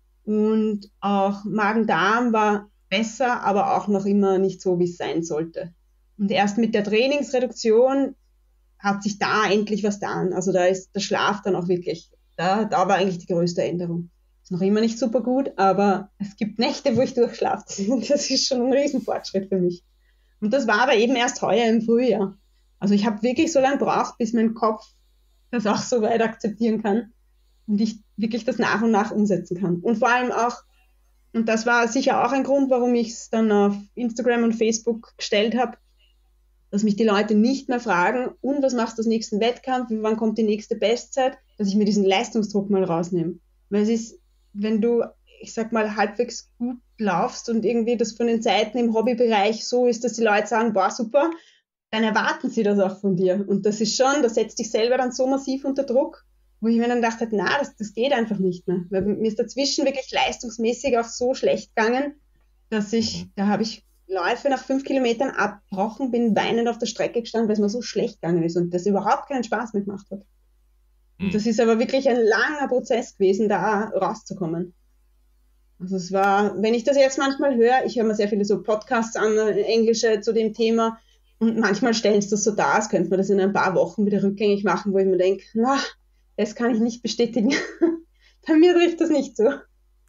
Und auch Magen-Darm war besser, aber auch noch immer nicht so, wie es sein sollte. Und erst mit der Trainingsreduktion hat sich da endlich was getan. Also da ist der Schlaf dann auch wirklich, da war eigentlich die größte Änderung. Ist noch immer nicht super gut, aber es gibt Nächte, wo ich durchschlafe. Das ist schon ein Riesenfortschritt für mich. Und das war aber eben erst heuer im Frühjahr. Also ich habe wirklich so lange gebraucht, bis mein Kopf das auch so weit akzeptieren kann und ich wirklich das nach und nach umsetzen kann. Und vor allem auch, und das war sicher auch ein Grund, warum ich es dann auf Instagram und Facebook gestellt habe, dass mich die Leute nicht mehr fragen, und was machst du als nächsten Wettkampf, wann kommt die nächste Bestzeit, dass ich mir diesen Leistungsdruck mal rausnehme. Weil es ist, wenn du, ich sag mal, halbwegs gut laufst und irgendwie das von den Zeiten im Hobbybereich so ist, dass die Leute sagen, boah, super, dann erwarten sie das auch von dir. Und das ist schon, das setzt dich selber dann so massiv unter Druck, wo ich mir dann gedacht habe, na, das geht einfach nicht mehr. Weil mir ist dazwischen wirklich leistungsmäßig auch so schlecht gegangen, dass da habe ich Läufe nach 5 Kilometern abbrochen, bin weinend auf der Strecke gestanden, weil es mir so schlecht gegangen ist und das überhaupt keinen Spaß mehr gemacht hat. Und das ist aber wirklich ein langer Prozess gewesen, da rauszukommen. Also es war, wenn ich das jetzt manchmal höre, ich höre mir sehr viele so Podcasts an, englische zu dem Thema, und manchmal stellen sie das so dar, als könnte man das in ein paar Wochen wieder rückgängig machen, wo ich mir denke, na, das kann ich nicht bestätigen. Bei mir trifft das nicht so.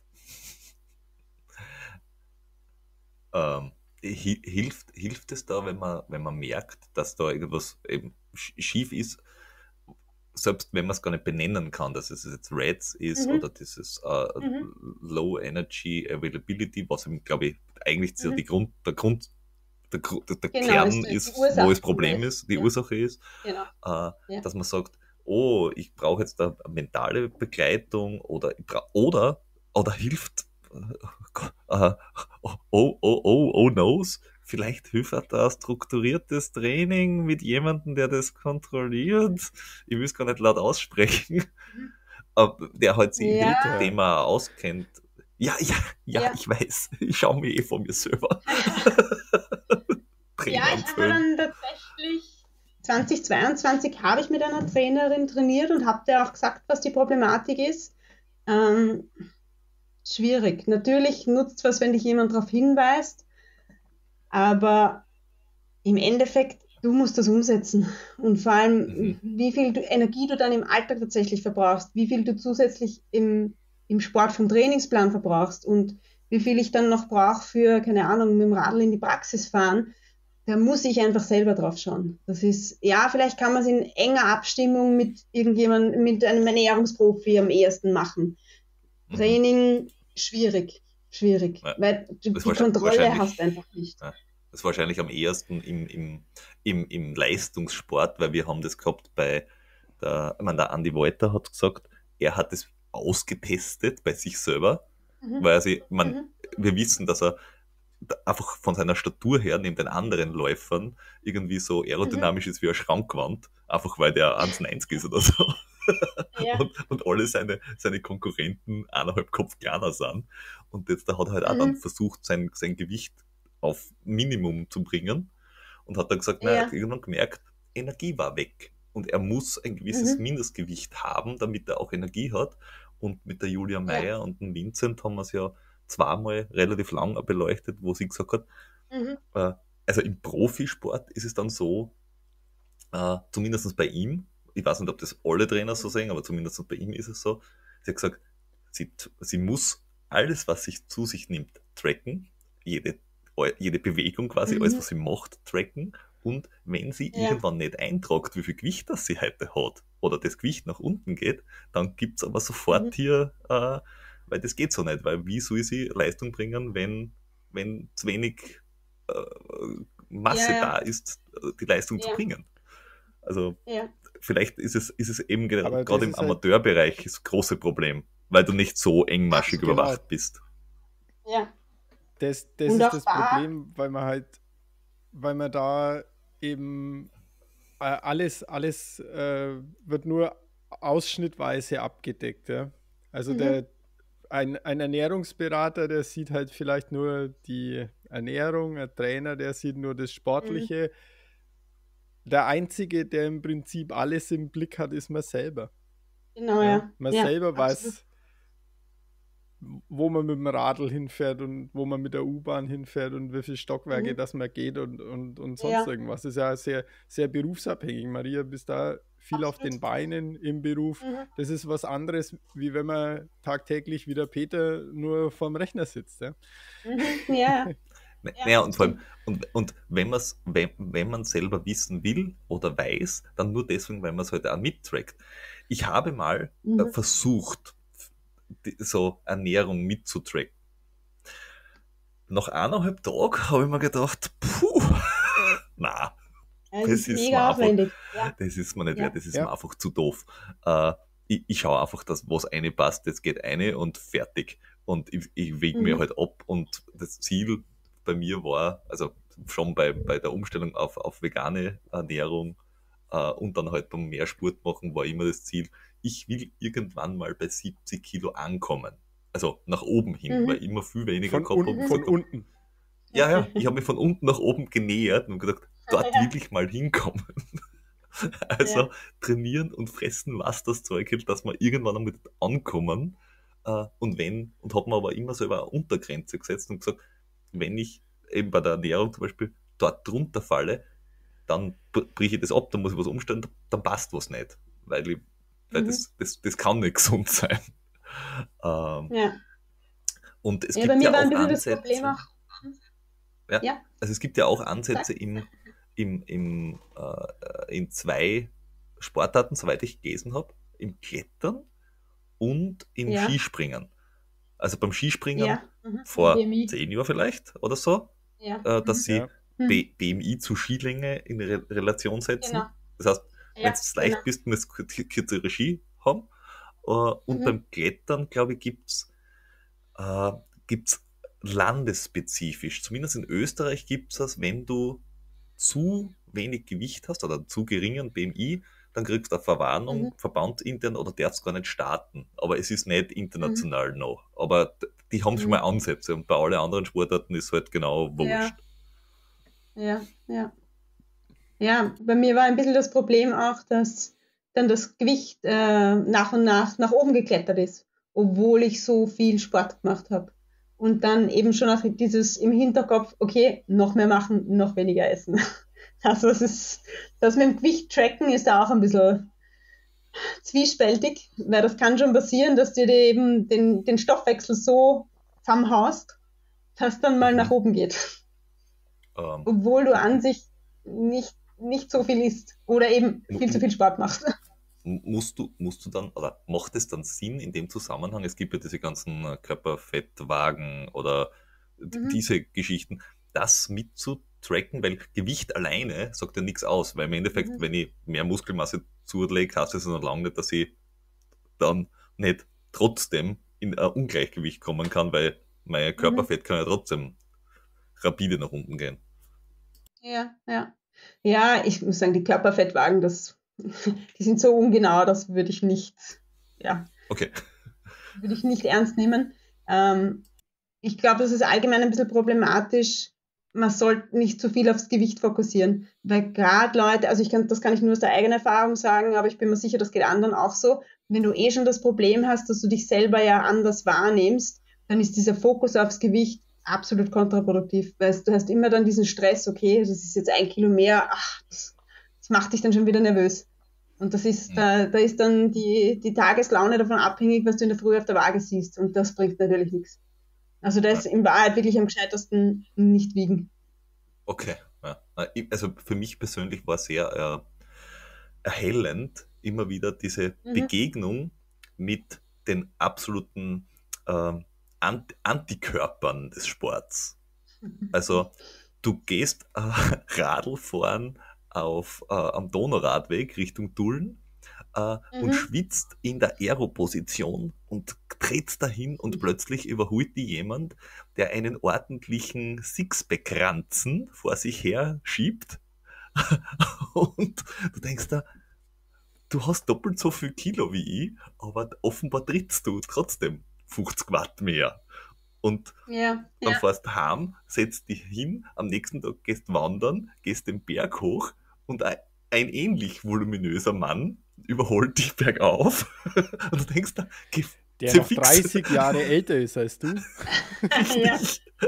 Hilft es da, wenn man merkt, dass da irgendwas eben schief ist, selbst wenn man es gar nicht benennen kann, dass es jetzt RED ist oder dieses Low Energy Availability, was eben, glaube ich, eigentlich so der Kern ist, wo das Problem ist, die Ursache ist, dass man sagt, oh, ich brauche jetzt da mentale Begleitung oder hilft knows, vielleicht hilft da strukturiertes Training mit jemandem, der das kontrolliert. Ich will es gar nicht laut aussprechen, aber der halt sich mit dem Thema auskennt. Ja, ich weiß. Ich schaue mir von mir selber. Ja, ich habe dann tatsächlich 2022 habe ich mit einer Trainerin trainiert und habe der auch gesagt, was die Problematik ist. Schwierig. Natürlich nutzt was, wenn dich jemand darauf hinweist, aber im Endeffekt, du musst das umsetzen. Und vor allem, wie viel Energie du dann im Alltag tatsächlich verbrauchst, wie viel du zusätzlich im Sport vom Trainingsplan verbrauchst und wie viel ich dann noch brauche für, keine Ahnung, mit dem Radl in die Praxis fahren, da muss ich einfach selber drauf schauen. Das ist, ja, vielleicht kann man es in enger Abstimmung mit irgendjemandem, mit einem Ernährungsprofi am ehesten machen. Training, schwierig. Ja, weil du die Kontrolle hast einfach nicht. Ja, das ist wahrscheinlich am ehesten im Leistungssport, weil wir haben das gehabt bei der Andi Wolter hat gesagt, er hat es ausgetestet bei sich selber, weil wir wissen, dass er einfach von seiner Statur her neben den anderen Läufern irgendwie so aerodynamisch ist wie eine Schrankwand, einfach weil der 1,90 ist oder so. Ja. Und alle seine Konkurrenten 1,5 Kopf kleiner sind. Und jetzt da hat er halt auch dann versucht, sein Gewicht auf Minimum zu bringen und hat dann gesagt, er hat irgendwann gemerkt, Energie war weg. Und er muss ein gewisses Mindestgewicht haben, damit er auch Energie hat. Und mit der Julia Meyer und dem Vincent haben wir es ja zweimal relativ lang beleuchtet, wo sie gesagt hat, also im Profisport ist es dann so, zumindest bei ihm, ich weiß nicht, ob das alle Trainer so sehen, aber zumindest bei ihm ist es so, sie hat gesagt, sie muss alles, was sie zu sich nimmt, tracken, jede Bewegung quasi, alles, was sie macht, tracken. Und wenn sie irgendwann nicht eintragt, wie viel Gewicht das sie heute hat, oder das Gewicht nach unten geht, dann gibt es aber sofort hier, weil das geht so nicht, weil wie soll sie Leistung bringen, wenn zu wenig Masse da ist, die Leistung zu bringen. Also vielleicht ist es eben gerade im Amateurbereich das große Problem, weil du nicht so engmaschig überwacht bist. Ja. Das ist das Problem, weil man da eben alles wird nur ausschnittweise abgedeckt. Ja? Also ein Ernährungsberater, der sieht halt vielleicht nur die Ernährung, ein Trainer, der sieht nur das Sportliche. Der Einzige, der im Prinzip alles im Blick hat, ist man selber. Genau, ja. Man selber weiß, wo man mit dem Radl hinfährt und wo man mit der U-Bahn hinfährt und wie viele Stockwerke das man geht und sonst irgendwas. Das ist ja sehr, sehr berufsabhängig. Maria, bist da viel auf den Beinen im Beruf. Das ist was anderes, wie wenn man tagtäglich wie der Peter nur vorm Rechner sitzt. Ja. Naja, und vor allem, und wenn man selber wissen will oder weiß, dann nur deswegen, weil man es halt auch mittrackt. Ich habe mal versucht, so Ernährung mitzutracken. Nach 1,5 Tagen habe ich mir gedacht, na, das ist mir aufwendig. Das ist mir nicht wert, das ist mir einfach zu doof. Ich schaue einfach, dass was eine passt, das geht eine und fertig. Und ich wege mir halt ab und das Ziel bei mir war, also schon bei der Umstellung auf vegane Ernährung und dann halt beim mehr Sport machen, war immer das Ziel, ich will irgendwann mal bei 70 Kilo ankommen. Also nach oben hin, weil ich immer viel weniger gehabt habe. Von unten. Ja, ich habe mich von unten nach oben genähert und gedacht, dort will ich mal hinkommen. Also trainieren und fressen, was das Zeug hält, dass wir irgendwann einmal ankommen. Und habe mir aber immer selber eine Untergrenze gesetzt und gesagt, wenn ich eben bei der Ernährung zum Beispiel dort drunter falle, dann brich ich das ab, dann muss ich was umstellen, dann passt was nicht. Weil das kann nicht gesund sein. Und es gibt ja auch Ansätze. Also es gibt ja auch Ansätze in 2 Sportarten, soweit ich gelesen habe, im Klettern und im Skispringen. Also beim Skispringen vor BMI. 10 Jahren vielleicht oder so, dass sie BMI zu Skilänge in Relation setzen. Genau. Das heißt, wenn du leicht bist, musst du kürzere Ski haben. Und beim Klettern, glaube ich, gibt's landesspezifisch, zumindest in Österreich gibt es das, wenn du zu wenig Gewicht hast oder zu geringen BMI, dann kriegst du eine Verwarnung, verbandintern, oder darfst gar nicht starten. Aber es ist nicht international noch. Aber die haben schon mal Ansätze und bei allen anderen Sportarten ist es halt genau wurscht. Ja, bei mir war ein bisschen das Problem auch, dass dann das Gewicht nach und nach oben geklettert ist, obwohl ich so viel Sport gemacht habe. Und dann eben schon auch dieses im Hinterkopf, okay, noch mehr machen, noch weniger essen. Also das mit dem Gewicht tracken ist da auch ein bisschen zwiespältig, weil das kann schon passieren, dass dir eben den Stoffwechsel so zusammenhaust, dass dann mal nach oben geht. Obwohl du an sich nicht so viel isst oder eben viel zu viel Sport machst. Musst du dann, oder macht es dann Sinn in dem Zusammenhang, es gibt ja diese ganzen Körperfettwagen oder diese Geschichten, das mitzutracken, weil Gewicht alleine sagt ja nichts aus, weil im Endeffekt, wenn ich mehr Muskelmasse zulege, heißt es noch lange nicht, dass ich dann nicht trotzdem in ein Ungleichgewicht kommen kann, weil mein Körperfett kann ja trotzdem rapide nach unten gehen. Ja, ja. Ja, ich muss sagen, die Körperfettwagen, die sind so ungenau, das ja, Okay. würde ich nicht ernst nehmen. Ähm, Ich glaube, das ist allgemein ein bisschen problematisch. Man sollte nicht zu viel aufs Gewicht fokussieren, weil gerade Leute, also das kann ich nur aus der eigenen Erfahrung sagen, aber ich bin mir sicher, das geht anderen auch so. Wenn du schon das Problem hast, dass du dich selber ja anders wahrnimmst, dann ist dieser Fokus aufs Gewicht absolut kontraproduktiv, weil du hast immer dann diesen Stress, okay, das ist jetzt 1 Kilo mehr, ach, das macht dich dann schon wieder nervös. Und da ist dann die Tageslaune davon abhängig, was du in der Früh auf der Waage siehst. Und das bringt natürlich nichts. Also da ist in Wahrheit wirklich am gescheitesten nicht wiegen. Okay. Ja. Also für mich persönlich war sehr erhellend immer wieder diese Begegnung mit den absoluten Antikörpern des Sports. Also du gehst Radl fahren am Donauradweg Richtung Dullen und schwitzt in der Aeroposition und trittst dahin und plötzlich überholt die jemand, der einen ordentlichen Sixpack-Ranzen vor sich her schiebt und du denkst da, du hast doppelt so viel Kilo wie ich, aber offenbar trittst du trotzdem 50 Watt mehr. Und Ja, dann ja. fährst du heim, setzt dich hin, am nächsten Tag gehst wandern, gehst den Berg hoch und ein ähnlich voluminöser Mann überholt dich bergauf und du denkst da, Der noch 30 Jahre älter ist als du. Ja.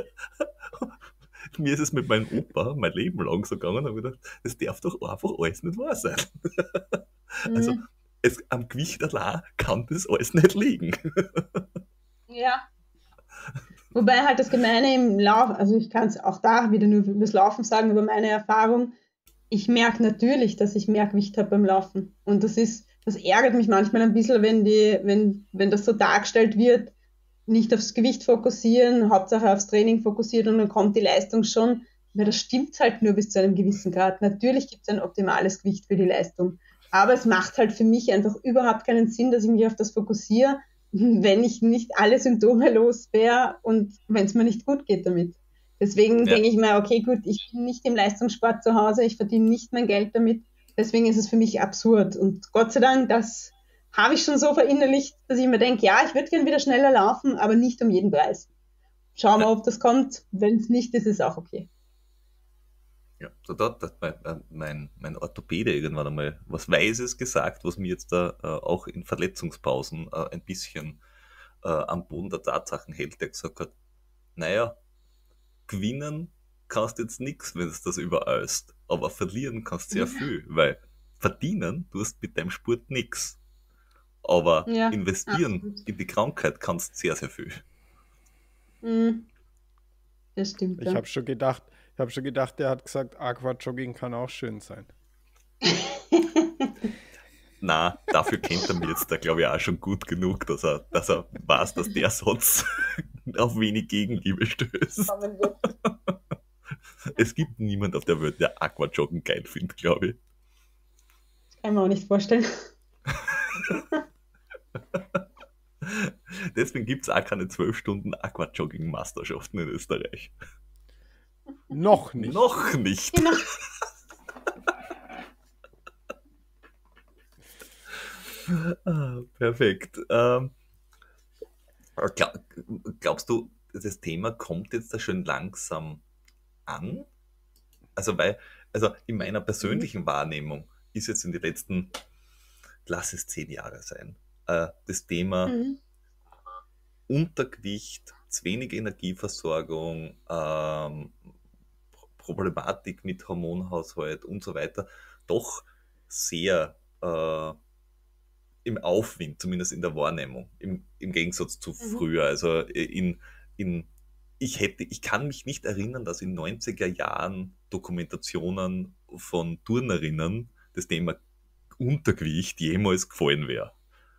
Mir ist es mit meinem Opa mein Leben lang so gegangen und habe gedacht, das darf doch einfach alles nicht wahr sein. Also am Gewicht allein kann das alles nicht liegen. Ja. Wobei halt das Gemeine im Lauf, also ich kann es auch da wieder nur über das Laufen sagen, über meine Erfahrung. Ich merke natürlich, dass ich mehr Gewicht habe beim Laufen. Und das ärgert mich manchmal ein bisschen, wenn das so dargestellt wird, nicht aufs Gewicht fokussieren, Hauptsache aufs Training fokussiert und dann kommt die Leistung schon. Weil das stimmt halt nur bis zu einem gewissen Grad. Natürlich gibt es ein optimales Gewicht für die Leistung. Aber es macht halt für mich einfach überhaupt keinen Sinn, dass ich mich auf das fokussiere, wenn ich nicht alle Symptome los wäre und wenn es mir nicht gut geht damit. Deswegen denke ich mir, okay, gut, ich bin nicht im Leistungssport zu Hause, ich verdiene nicht mein Geld damit. Deswegen ist es für mich absurd. Und Gott sei Dank, das habe ich schon so verinnerlicht, dass ich mir denke, ja, ich würde gern wieder schneller laufen, aber nicht um jeden Preis. Schauen wir, ob das kommt. Wenn es nicht ist, ist es auch okay. Ja, so da hat mein Orthopäde irgendwann einmal was Weises gesagt, was mir jetzt da auch in Verletzungspausen ein bisschen am Boden der Tatsachen hält, der gesagt hat, naja, gewinnen kannst jetzt nichts, wenn es das übereilst, aber verlieren kannst sehr viel, weil verdienen tust mit deinem Sport nichts, aber investieren absolut. in die Krankheit kannst sehr, sehr viel. Das stimmt. Ich habe schon gedacht, der hat gesagt, Aquajogging kann auch schön sein. Na, dafür kennt er mich jetzt da, glaube ich, auch schon gut genug, dass er weiß, dass der Satz auf wenig Gegenliebe stößt. Es gibt niemand auf der Welt, der Aquajoggen geil findet, glaube ich. Das kann man auch nicht vorstellen. Deswegen gibt es auch keine 12 Stunden Aquajogging-Meisterschaften in Österreich. Noch nicht. Noch nicht. Genau. Perfekt. Glaubst du, das Thema kommt jetzt da schon langsam an? Also in meiner persönlichen Wahrnehmung ist jetzt in den letzten, lass es 10 Jahre sein, das Thema Untergewicht, zu wenig Energieversorgung, Problematik mit Hormonhaushalt und so weiter doch sehr im Aufwind, zumindest in der Wahrnehmung, im Gegensatz zu früher. Also ich kann mich nicht erinnern, dass in 90er Jahren Dokumentationen von Turnerinnen das Thema Untergewicht jemals gefallen wäre.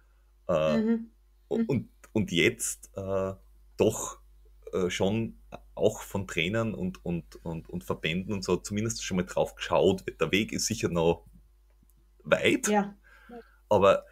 Und jetzt doch schon auch von Trainern und Verbänden und so zumindest schon mal drauf geschaut wird. Der Weg ist sicher noch weit, aber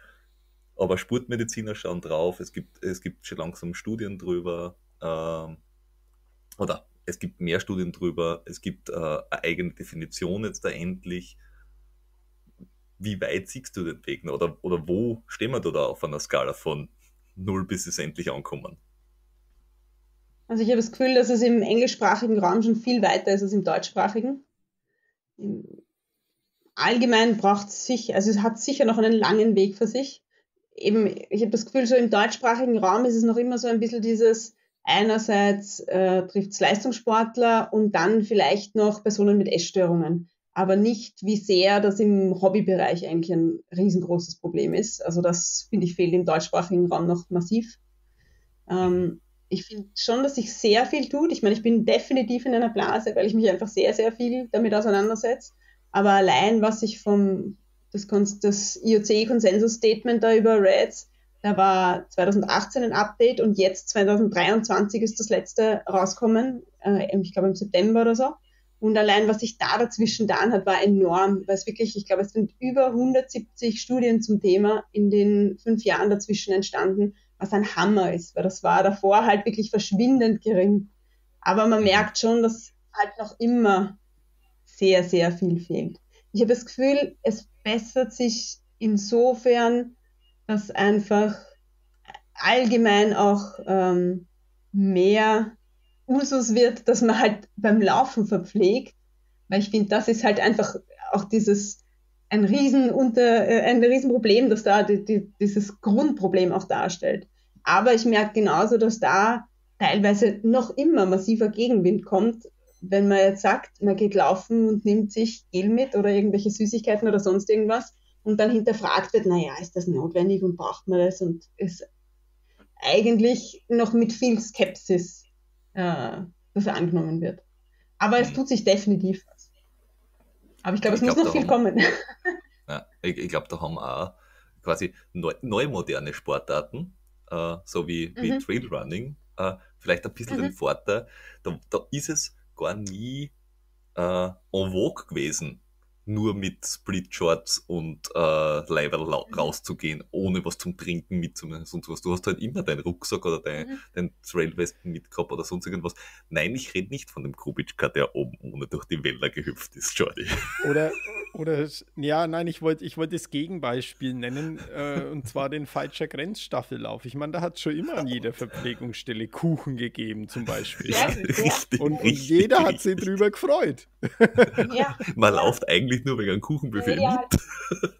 Sportmediziner schauen drauf, es gibt schon langsam Studien drüber, oder es gibt mehr Studien drüber, es gibt eine eigene Definition jetzt da endlich. Wie weit siehst du den Weg noch? Oder wo stehen wir da auf einer Skala von 0 bis es endlich ankommen? Also ich habe das Gefühl, dass es im englischsprachigen Raum schon viel weiter ist als im deutschsprachigen. Allgemein braucht es sicher, also es hat sicher noch einen langen Weg für sich. Eben, ich habe das Gefühl, so im deutschsprachigen Raum ist es noch immer so ein bisschen dieses, einerseits trifft es Leistungssportler und dann vielleicht noch Personen mit Essstörungen, aber nicht, wie sehr das im Hobbybereich eigentlich ein riesengroßes Problem ist. Also das, finde ich, fehlt im deutschsprachigen Raum noch massiv. Ich finde schon, dass sich sehr viel tut. Ich meine, ich bin definitiv in einer Blase, weil ich mich einfach sehr, sehr viel damit auseinandersetze. Aber allein, was ich das IOC-Konsensus-Statement da über REDS, da war 2018 ein Update und jetzt 2023 ist das letzte rauskommen, ich glaube im September oder so. Und allein, was sich da dazwischen getan hat, war enorm, weil es wirklich, ich glaube, es sind über 170 Studien zum Thema in den 5 Jahren dazwischen entstanden, was ein Hammer ist, weil das war davor halt wirklich verschwindend gering. Aber man merkt schon, dass halt noch immer sehr, sehr viel fehlt. Ich habe das Gefühl, es bessert sich insofern, dass einfach allgemein auch mehr Usus wird, dass man halt beim Laufen verpflegt, weil ich finde, das ist halt einfach auch ein Riesenproblem, das da dieses Grundproblem auch darstellt. Aber ich merke genauso, dass da teilweise noch immer massiver Gegenwind kommt, wenn man jetzt sagt, man geht laufen und nimmt sich Gel mit oder irgendwelche Süßigkeiten oder sonst irgendwas und dann hinterfragt wird, naja, ist das notwendig und braucht man das, und ist eigentlich noch mit viel Skepsis das angenommen wird. Aber es tut sich definitiv was. Aber ich glaube, es muss noch viel kommen. Ja, ich glaube, da haben auch quasi neu moderne Sportarten, so wie Trailrunning, vielleicht ein bisschen den Vorteil, da ist es gar nie en vogue gewesen, nur mit Split-Shorts und Leiberl rauszugehen, ohne was zum Trinken mitzunehmen, sonst was. Du hast halt immer deinen Rucksack oder dein Trailwesten mitgehabt oder sonst irgendwas. Nein, ich rede nicht von dem Kubitschka, der oben ohne durch die Wälder gehüpft ist, Jordi. Ja, nein, ich wollte das Gegenbeispiel nennen, und zwar den Falscher Grenzstaffellauf. Ich meine, da hat es schon immer an jeder Verpflegungsstelle Kuchen gegeben, zum Beispiel. Ja, Richtig, und jeder hat sich drüber gefreut. Ja. Man läuft eigentlich nur wegen einem Kuchenbuffet mit.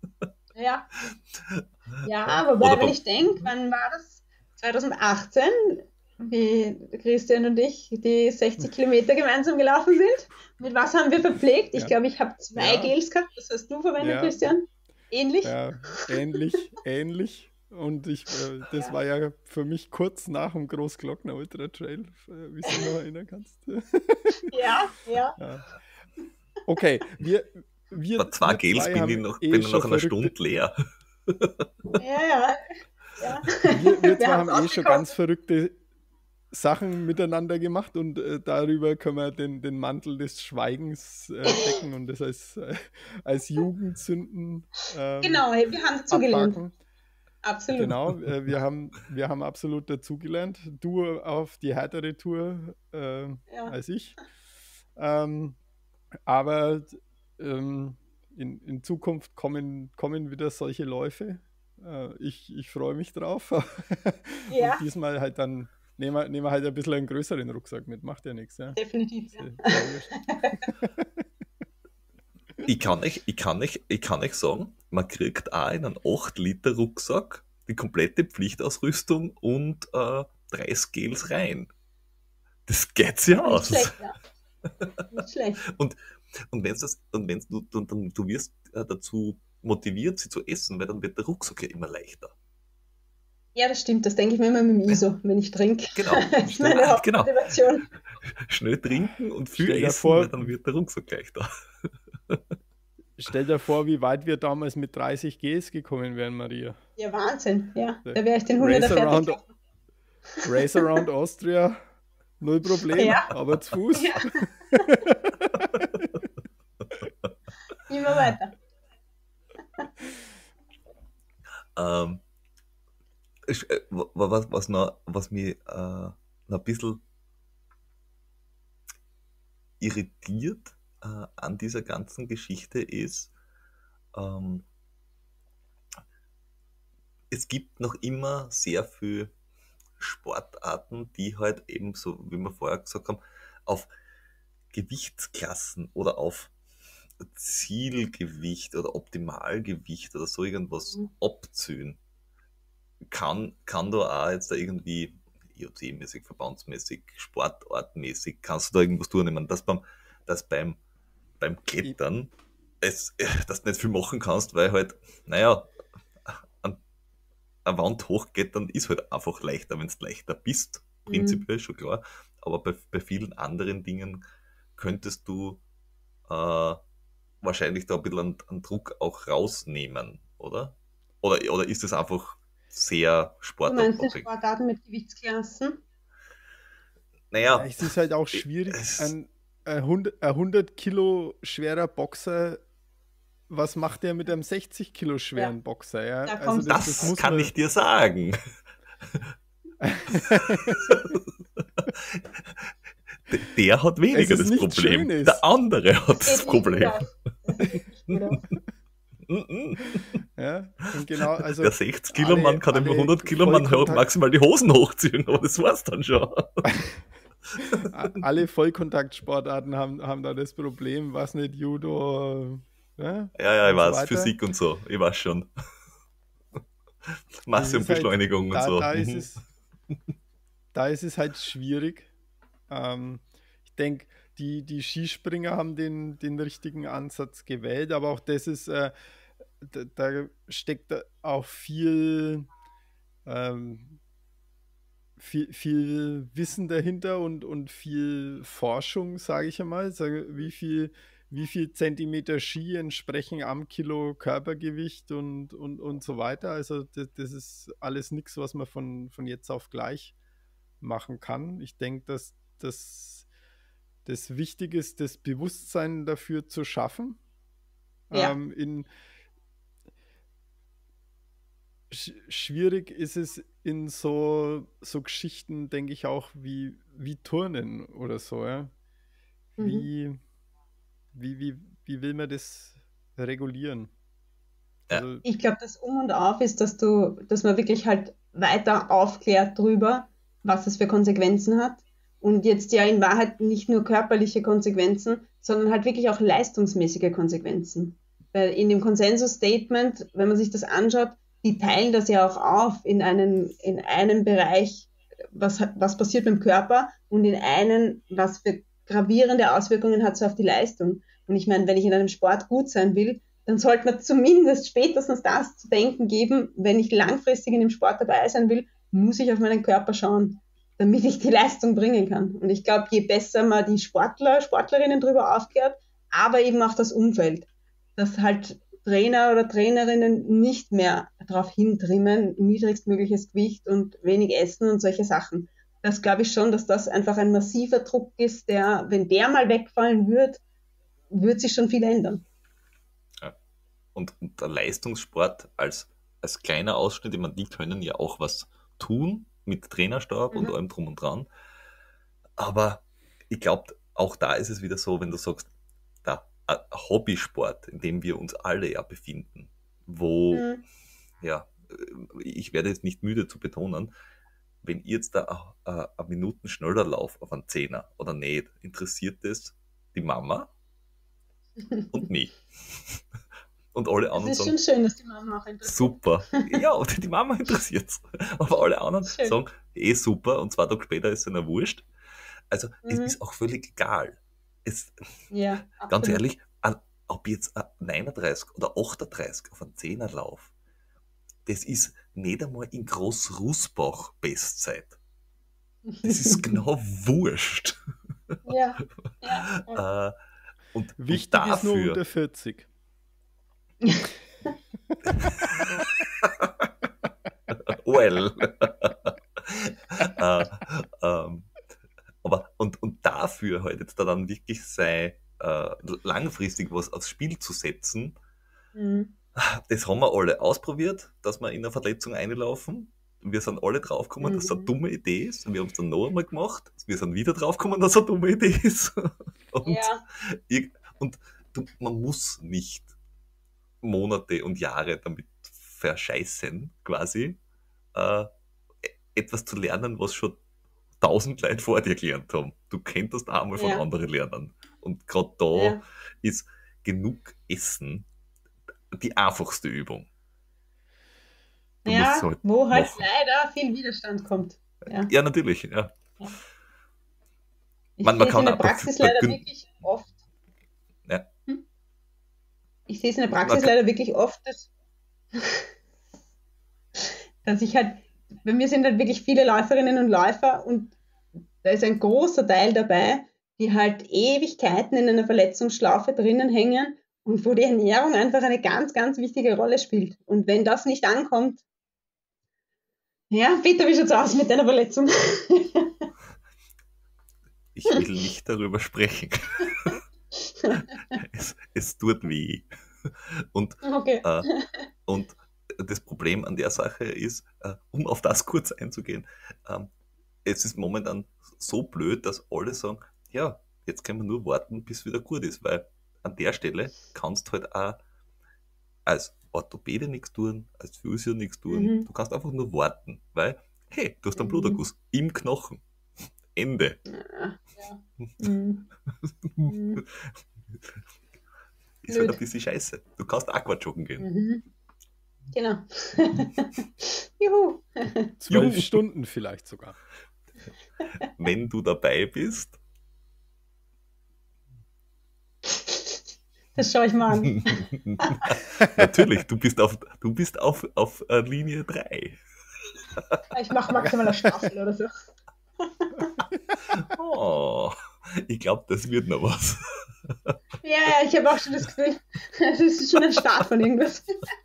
Ja, aber wenn ich denke, wann war das? 2018, wie Christian und ich die 60 Kilometer gemeinsam gelaufen sind. Mit was haben wir verpflegt? Ich glaube, ich habe 2 Gels gehabt. Was hast du verwendet, Christian? Ähnlich? Ja, ähnlich. Und das war ja für mich kurz nach dem Großglockner Ultra Trail, wie du dich noch erinnern kannst. Ja. Okay, Bei 2 Gels bin ich nach einer Stunde leer. Ja. Wir zwei haben schon ganz verrückte Sachen miteinander gemacht und darüber können wir den Mantel des Schweigens decken und das als Jugendsünden genau, wir haben dazugelernt. Absolut. Genau, wir haben absolut dazugelernt. Du auf die härtere Tour als ich. Aber in Zukunft kommen wieder solche Läufe. Ich freue mich drauf. Ja. Und diesmal halt dann nehmen wir halt ein bisschen einen größeren Rucksack mit. Macht ja nichts. Ja. Definitiv. Ich kann euch sagen, man kriegt auch in einen 8-Liter-Rucksack die komplette Pflichtausrüstung und 30 Gels rein. Das geht ja aus. Nicht schlecht, ja. Nicht schlecht. Und du wirst dazu motiviert, sie zu essen, weil dann wird der Rucksack ja immer leichter. Ja, das stimmt. Das denke ich mir immer mit dem ISO, wenn ich trinke. Genau. Das ist meine Hauptmotivation. Schnell trinken und viel Stell dir essen, vor- weil dann wird der Rucksack leichter. Stell dir vor, wie weit wir damals mit 30 Gs gekommen wären, Maria. Ja, Wahnsinn. Ja, da wäre ich den 100er fertig. Race Around Austria, null Problem, Ja. aber zu Fuß. Ja. Immer weiter. Was mich noch ein bisschen irritiert an dieser ganzen Geschichte ist, ähm, es gibt noch immer sehr viel Sportarten, die halt eben so, wie wir vorher gesagt haben, auf Gewichtsklassen oder auf Zielgewicht oder Optimalgewicht oder so irgendwas Mhm. abziehen. Kann da auch jetzt da irgendwie IoT-mäßig, verbandsmäßig, sportartmäßig, kannst du da irgendwas tun? Ich meine, dass beim Klettern dass du nicht viel machen kannst, weil halt, naja, an eine Wand hochklettern ist halt einfach leichter, wenn du leichter bist. Mhm. Prinzipiell schon klar. Aber bei vielen anderen Dingen könntest du äh, wahrscheinlich da ein bisschen an Druck auch rausnehmen, oder? Oder ist es einfach sehr Du meinst den sportartabhängig? Sportarten mit Gewichtsklassen? Ja, Naja, es ist halt auch schwierig, ein 100 Kilo schwerer Boxer, was macht der mit einem 60 Kilo Ja, schweren Boxer? Ja? da Also kommst du das das drauf. muss kann man. ich dir sagen. Der hat Es weniger ist das nichts Problem. Der Schönes. andere hat Das das geht nicht gut Problem. aus. Das geht nicht gut aus. Mhm. Ja? Und genau, Der also 60-Kilo-Mann kann immer alle 100-Kilo-Mann maximal die Hosen hochziehen, aber das war's dann schon. alle Vollkontaktsportarten haben da das Problem, was nicht Judo, ja, Ja, ich und so weiß, weiter. Physik und so, ich weiß schon. Das Masse und ist halt, Beschleunigung und da, so. da ist es, da ist es halt schwierig. Ich denke, die Skispringer haben den richtigen Ansatz gewählt, aber auch das ist, da steckt da auch ähm, viel Wissen dahinter und viel Forschung, sage ich einmal. Wie viel Zentimeter Ski entsprechen am Kilo Körpergewicht und so weiter. Also das ist alles nichts, was man von jetzt auf gleich machen kann. Ich denke, dass das wichtig ist, das Bewusstsein dafür zu schaffen. Ja, In, schwierig ist es in so Geschichten, denke ich auch, wie Turnen oder so. Ja? mhm. Wie, wie will man das regulieren? Ja, Also, Ich glaube, das Um und Auf ist, dass man wirklich halt weiter aufklärt drüber, was es für Konsequenzen hat. Und jetzt ja in Wahrheit nicht nur körperliche Konsequenzen, sondern halt wirklich auch leistungsmäßige Konsequenzen. Weil in dem Konsensus-Statement, wenn man sich das anschaut, die teilen das ja auch auf in einen Bereich, was passiert mit dem Körper und in einen, was für gravierende Auswirkungen hat es auf die Leistung. Und ich meine, wenn ich in einem Sport gut sein will, dann sollte man zumindest spätestens das zu denken geben, wenn ich langfristig in dem Sport dabei sein will, muss ich auf meinen Körper schauen, damit ich die Leistung bringen kann. Und ich glaube, je besser man die Sportlerinnen darüber aufklärt, aber eben auch das Umfeld, dass halt Trainer oder Trainerinnen nicht mehr darauf hintrimmen, niedrigstmögliches Gewicht und wenig Essen und solche Sachen. Das glaube ich schon, dass das einfach ein massiver Druck ist, der, wenn der mal wegfallen wird, wird sich schon viel ändern. ja. Und der Leistungssport als kleiner Ausschnitt, ich meine, die können ja auch was tun mit Trainerstab und Mhm. allem drum und dran. Aber ich glaube, auch da ist es wieder so, wenn du sagst, der Hobbysport, in dem wir uns alle ja befinden, wo, Mhm. ja, ich werde jetzt nicht müde zu betonen, wenn ihr jetzt da eine Minuten schneller lauft auf einen Zehner oder nicht, interessiert das die Mama und mich. Und alle Es anderen ist sagen, schon schön, dass die Mama auch interessiert. super. Ja, und die Mama interessiert's. Aber alle anderen Schön. sagen, eh super, und 2 Tage später ist es ihnen wurscht. Also, es Mhm. ist auch völlig egal. Es, Ja, ganz absolut. ehrlich, ob jetzt ein 39 oder 38 auf einen Zehner lauf, das ist nicht einmal in Groß-Rusbach Bestzeit. Das ist genau wurscht. Ja, ja, ja. Äh, und wichtig ist nur dafür, unter 40. well, äh, ähm, aber und dafür halt jetzt da dann wirklich sei, langfristig was aufs Spiel zu setzen, Mhm. das haben wir alle ausprobiert, dass wir in eine Verletzung einlaufen. wir sind alle draufgekommen, dass es eine Mhm. dumme Idee ist. Und wir haben es dann noch einmal gemacht. Wir sind wieder draufgekommen, dass es eine dumme Idee ist. Und, Ja, und man muss nicht Monate und Jahre damit verscheißen, quasi, äh, etwas zu lernen, was schon 1000 Leute vor dir gelernt haben. Du könntest auch einmal von ja, anderen lernen. Und gerade da ja. ist genug Essen die einfachste Übung. Du musst es Ja, halt wo halt machen. leider viel Widerstand kommt. Ja, Ja, natürlich. Ja. ja. Ich Man sehe es in kann der auch Praxis leider wirklich oft. ja, Hm? Ich sehe es in der man Praxis kann, leider wirklich oft, dass ich halt, bei mir sind halt wirklich viele Läuferinnen und Läufer und da ist ein großer Teil dabei, die halt Ewigkeiten in einer Verletzungsschlaufe drinnen hängen und wo die Ernährung einfach eine ganz, ganz wichtige Rolle spielt. Und wenn das nicht ankommt, ja, Peter, wie schaut's aus mit deiner Verletzung? ich will nicht darüber sprechen. Es tut weh. Und, Okay. äh, und das Problem an der Sache ist, um auf das kurz einzugehen, ähm, es ist momentan so blöd, dass alle sagen, ja, jetzt können wir nur warten, bis es wieder gut ist, weil an der Stelle kannst du halt auch als Orthopäde nichts tun, als Physio nichts tun. Mhm. Du kannst einfach nur warten, weil, hey, du hast einen Mhm. Bluterguss im Knochen. Ende. Ja, ja. Mhm. Mhm. Ist halt Blöd. ein bisschen scheiße. Du kannst Aquajoggen gehen. Mhm. Genau. Juhu. 12 Juhu. Stunden vielleicht sogar. Wenn du dabei bist, Das schaue ich mal an. natürlich, du bist auf Linie 3. Ich mache maximal eine Staffel oder so. Oh, ich glaube, das wird noch was. Ja, ja, ich habe auch schon das Gefühl, das ist schon ein Start von irgendwas.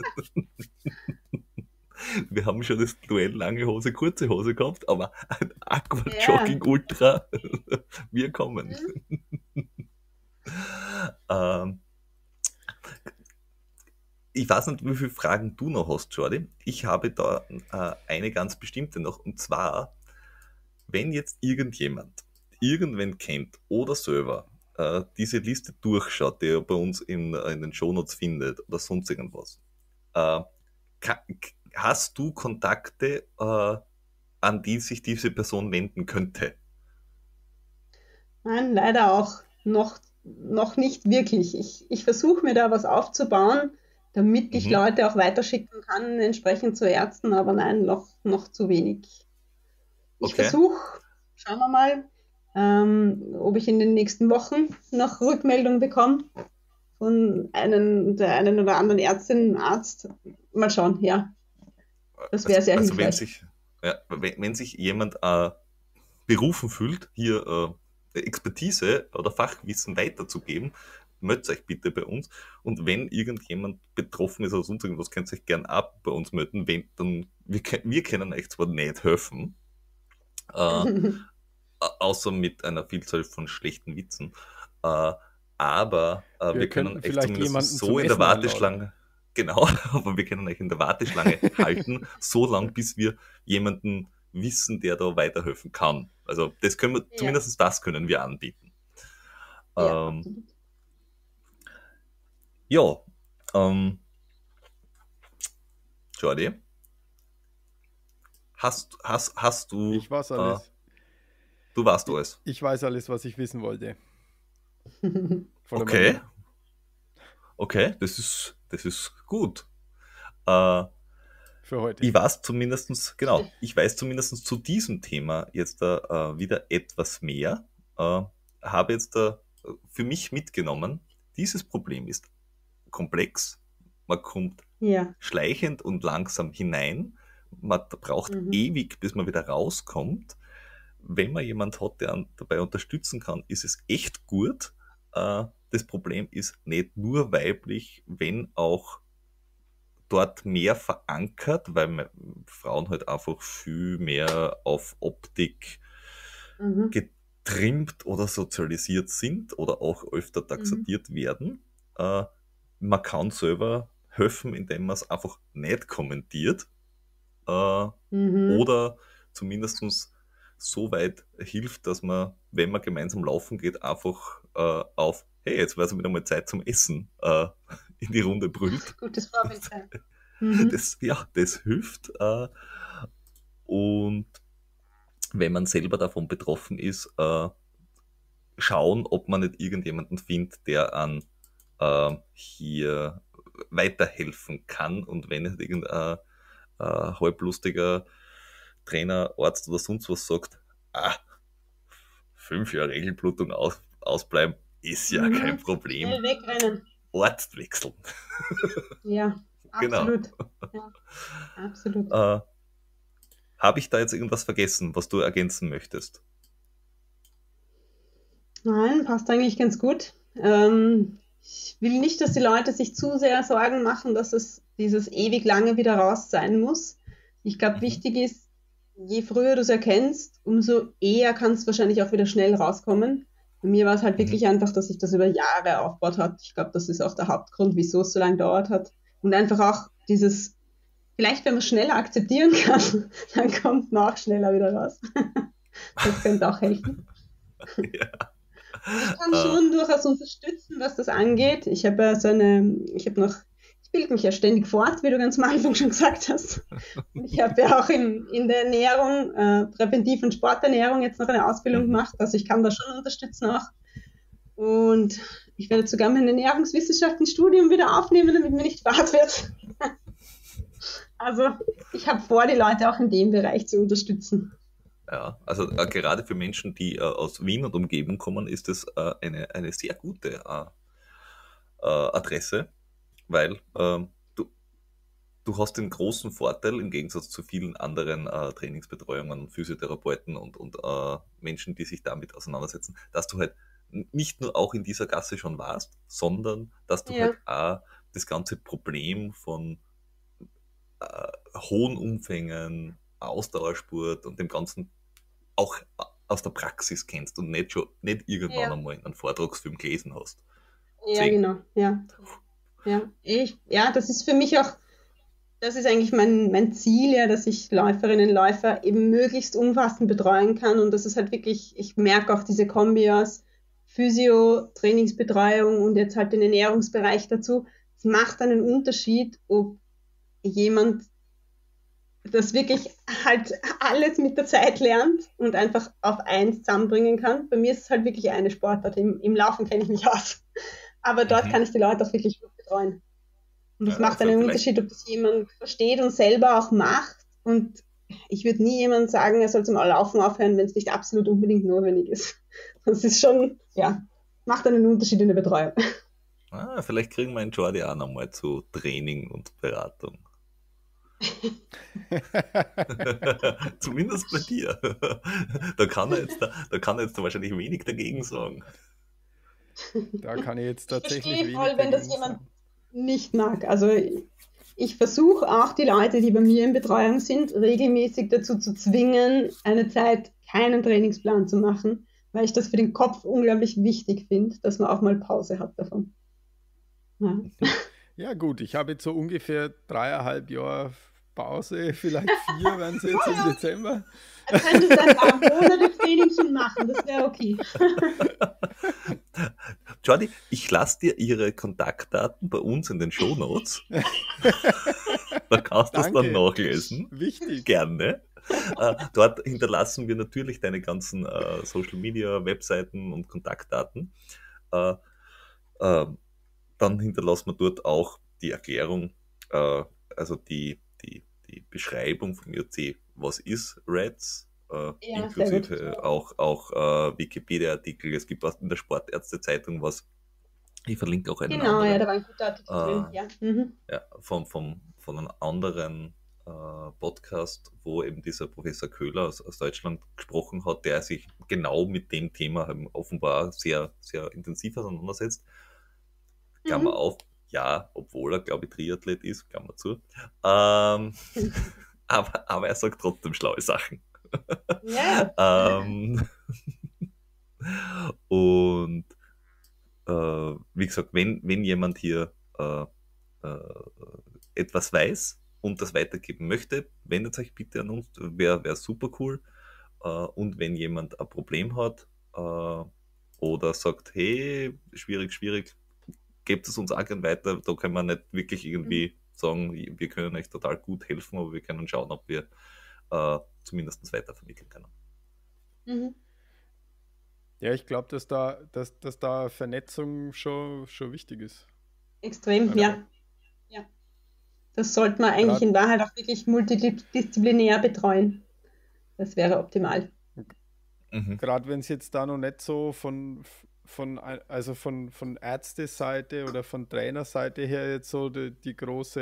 Wir haben schon das Duell lange Hose, kurze Hose gehabt, aber ein Ja. Aquajogging Ultra, wir kommen. Ähm, ich weiß nicht, wie viele Fragen du noch hast, Jordi. Ich habe da eine ganz bestimmte noch, und zwar, wenn jetzt irgendjemand irgendwen kennt oder selber diese Liste durchschaut, die er bei uns in den Shownotes findet oder sonst irgendwas, äh, hast du Kontakte, an die sich diese Person wenden könnte? Nein, leider auch noch nicht wirklich. Ich versuche mir da was aufzubauen, damit ich Mhm. Leute auch weiterschicken kann, entsprechend zu Ärzten, aber nein, noch zu wenig. Ich Okay. versuche, schauen wir mal, ob ich in den nächsten Wochen noch Rückmeldung bekomme von der einen oder anderen Ärztin, Arzt. Mal schauen, ja, das wäre sehr Also hilfreich. wenn sich jemand berufen fühlt, hier Expertise oder Fachwissen weiterzugeben, meldet euch bitte bei uns. Und wenn irgendjemand betroffen ist oder sonst irgendwas, könnt ihr euch gern ab bei uns melden. Wenn, dann, wir können euch zwar nicht helfen, äh, außer mit einer Vielzahl von schlechten Witzen, äh, aber Wir wir können könnten euch vielleicht zumindest jemanden so zum in der Essen einladen. Warteschlange, genau, aber wir können euch in der Warteschlange halten, so lange, bis wir jemanden wissen, der da weiterhelfen kann. Also das können wir, Ja, zumindest das können wir anbieten. ja, Ähm, absolut. ja, ähm, Jordi, hast du, Ich weiß alles. du warst Ich, alles. ich weiß alles, was ich wissen wollte. Voller Okay, Marie. okay, das ist gut. Äh, Für heute. Ich weiß zumindestens, genau, ich weiß zumindestens zu diesem Thema jetzt wieder etwas mehr. Habe jetzt für mich mitgenommen, dieses Problem ist komplex. Man kommt Ja. schleichend und langsam hinein. Man braucht Mhm. ewig, bis man wieder rauskommt. Wenn man jemand hat, der einen dabei unterstützen kann, ist es echt gut. Das Problem ist nicht nur weiblich, wenn auch dort mehr verankert, weil Frauen halt einfach viel mehr auf Optik Mhm. getrimmt oder sozialisiert sind oder auch öfter Mhm. taxatiert werden. Man kann selber helfen, indem man es einfach nicht kommentiert. oder zumindest so weit hilft, dass man, wenn man gemeinsam laufen geht, einfach auf, hey, jetzt wäre es wieder mal Zeit zum Essen, in die Runde brüllt. Gutes Vorbild sein. Das hilft. Und wenn man selber davon betroffen ist, schauen, ob man nicht irgendjemanden findet, der an hier weiterhelfen kann. Und wenn nicht irgendein halblustiger Trainer, Arzt oder sonst was sagt, 5 Jahre Regelblutung ausbleiben, ist ja kein Problem. Schnell wegrennen. Ort wechseln. Ja, Genau. absolut. Ja, absolut. Habe ich da jetzt irgendwas vergessen, was du ergänzen möchtest? Nein, passt eigentlich ganz gut. Ich will nicht, dass die Leute sich zu sehr Sorgen machen, dass es dieses ewig lange wieder raus sein muss. Ich glaube, wichtig ist, je früher du es erkennst, umso eher kann es wahrscheinlich auch wieder schnell rauskommen. Bei mir war es halt wirklich einfach, dass sich das über Jahre aufgebaut hat. Ich glaube, das ist auch der Hauptgrund, wieso es so lange gedauert hat. Und einfach auch dieses, vielleicht wenn man es schneller akzeptieren kann, dann kommt man auch schneller wieder raus. Das könnte auch helfen. Ja. Ich kann schon durchaus unterstützen, was das angeht. Ich habe ja ich bilde mich ja ständig fort, wie du ganz am Anfang schon gesagt hast. Und ich habe ja auch in der Ernährung, Präventiv- und Sporternährung jetzt noch eine Ausbildung gemacht. Also ich kann da schon unterstützen auch. Und ich werde sogar mein Ernährungswissenschaftenstudium wieder aufnehmen, damit mir nicht fad wird. Also ich habe vor, die Leute auch in dem Bereich zu unterstützen. Ja, also gerade für Menschen, die aus Wien und Umgebung kommen, ist das eine sehr gute Adresse, weil du hast den großen Vorteil im Gegensatz zu vielen anderen Trainingsbetreuungen und Physiotherapeuten und Menschen, die sich damit auseinandersetzen, dass du halt nicht nur auch in dieser Gasse schon warst, sondern dass du halt auch das ganze Problem von hohen Umfängen, Ausdauersport und dem Ganzen auch aus der Praxis kennst und nicht irgendwann einmal einen Vortragsfilm gelesen hast. Ja, genau. Ja, das ist für mich auch, das ist eigentlich mein Ziel, ja, dass ich Läuferinnen und Läufer eben möglichst umfassend betreuen kann und das ist halt wirklich, ich merke auch diese Kombi aus Physio, Trainingsbetreuung und jetzt halt den Ernährungsbereich dazu. Es macht einen Unterschied, ob jemand das wirklich halt alles mit der Zeit lernt und einfach auf eins zusammenbringen kann. Bei mir ist es halt wirklich eine Sportart. Im Laufen kenne ich mich aus. Aber dort kann ich die Leute auch wirklich gut betreuen. Und das macht einen Unterschied, ob das jemand versteht und selber auch macht. Und ich würde nie jemand sagen, er soll zum Laufen aufhören, wenn es nicht absolut unbedingt notwendig ist. Das ist schon, macht einen Unterschied in der Betreuung. Vielleicht kriegen wir einen Jordi auch nochmal zu Training und Beratung. Zumindest bei dir. Da kann er jetzt wahrscheinlich wenig dagegen sagen. Da kann ich jetzt tatsächlich wenig voll, wenn das jemand nicht mag. Also ich versuche auch die Leute, die bei mir in Betreuung sind, regelmäßig dazu zu zwingen, eine Zeit keinen Trainingsplan zu machen, weil ich das für den Kopf unglaublich wichtig finde, dass man auch mal Pause hat davon. Ja gut, ich habe jetzt so ungefähr 3,5 Jahre Pause, vielleicht 4 werden es jetzt im Dezember. Dann könntest du ein paar Monate Training schon machen, das wäre okay. Jordi, ich lasse dir ihre Kontaktdaten bei uns in den Shownotes. Da kannst du es dann nachlesen. Wichtig. Gerne. Dort hinterlassen wir natürlich deine ganzen Social Media, Webseiten und Kontaktdaten. Dann hinterlassen wir dort auch die Erklärung, also die Beschreibung vom IOC, was ist REDS, inklusive auch Wikipedia-Artikel. Es gibt was in der Sportärzte-Zeitung was. Ich verlinke auch einen anderen. Genau, da war ein guter Artikel drin. Ja, von einem anderen Podcast, wo eben dieser Professor Köhler aus Deutschland gesprochen hat, der sich genau mit dem Thema offenbar sehr, sehr intensiv auseinandersetzt. Klammer auf, ja, obwohl er, glaube ich, Triathlet ist, Klammer zu. Aber er sagt trotzdem schlaue Sachen. Ja. Und wie gesagt, wenn jemand hier etwas weiß, und das weitergeben möchte, wendet euch bitte an uns, wäre super cool. Und wenn jemand ein Problem hat oder sagt, hey, schwierig, gebt es uns auch gerne weiter. Da können wir nicht wirklich irgendwie sagen, wir können euch total gut helfen, aber wir können schauen, ob wir zumindest weitervermitteln können. Mhm. Ja, ich glaube, dass da Vernetzung schon wichtig ist. Extrem, Weil ja. Ja. Das sollte man eigentlich Grad- in Wahrheit auch wirklich multidisziplinär betreuen. Das wäre optimal. Mhm. Gerade wenn es jetzt da noch nicht so von Ärzteseite oder von Trainerseite her jetzt so die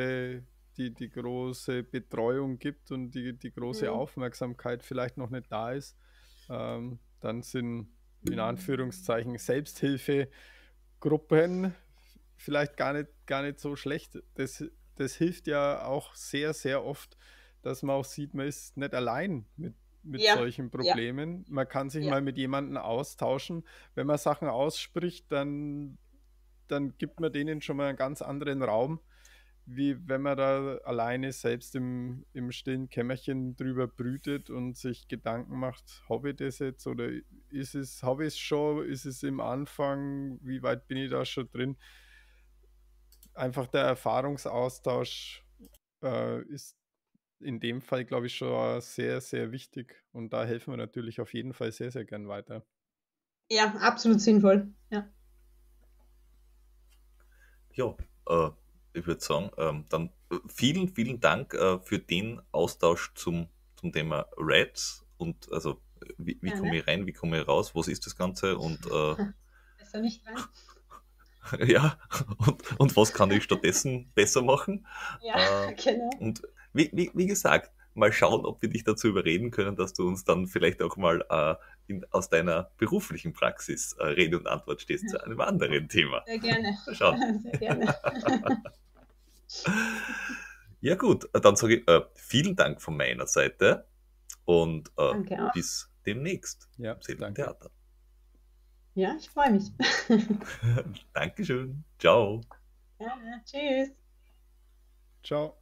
große Betreuung gibt und die große Mhm. Aufmerksamkeit vielleicht noch nicht da ist, dann sind in Anführungszeichen Selbsthilfegruppen vielleicht gar nicht so schlecht. Das hilft ja auch sehr, sehr oft, dass man auch sieht, man ist nicht allein mit Ja, solchen ja, Problemen. Man kann sich ja. mal mit jemandem austauschen. Wenn man Sachen ausspricht, dann gibt man denen schon mal einen ganz anderen Raum, wie wenn man da alleine selbst im stillen Kämmerchen drüber brütet und sich Gedanken macht, habe ich das jetzt oder habe ich es schon, ist es im Anfang, wie weit bin ich da schon drin? Einfach der Erfahrungsaustausch ist in dem Fall, glaube ich, schon sehr, sehr wichtig. Und da helfen wir natürlich auf jeden Fall sehr, sehr gern weiter. Ja, absolut sinnvoll. Ja. Ja, ich würde sagen, dann vielen Dank für den Austausch zum Thema Reds und also wie komme Gerne. ich rein, wie komme ich raus, was ist das Ganze und Besser nicht rein. ja, und was kann ich stattdessen besser machen? Ja, genau. Und wie gesagt, mal schauen, ob wir dich dazu überreden können, dass du uns dann vielleicht auch mal aus deiner beruflichen Praxis Rede und Antwort stehst zu einem anderen Thema. Sehr gerne. Mal schauen. Sehr gerne. Ja gut, dann sage ich vielen Dank von meiner Seite und Danke auch. bis demnächst Ja, im Silbernen danke. Theater. Ja, ich freue mich. Dankeschön. Ciao. Ja, tschüss. Ciao.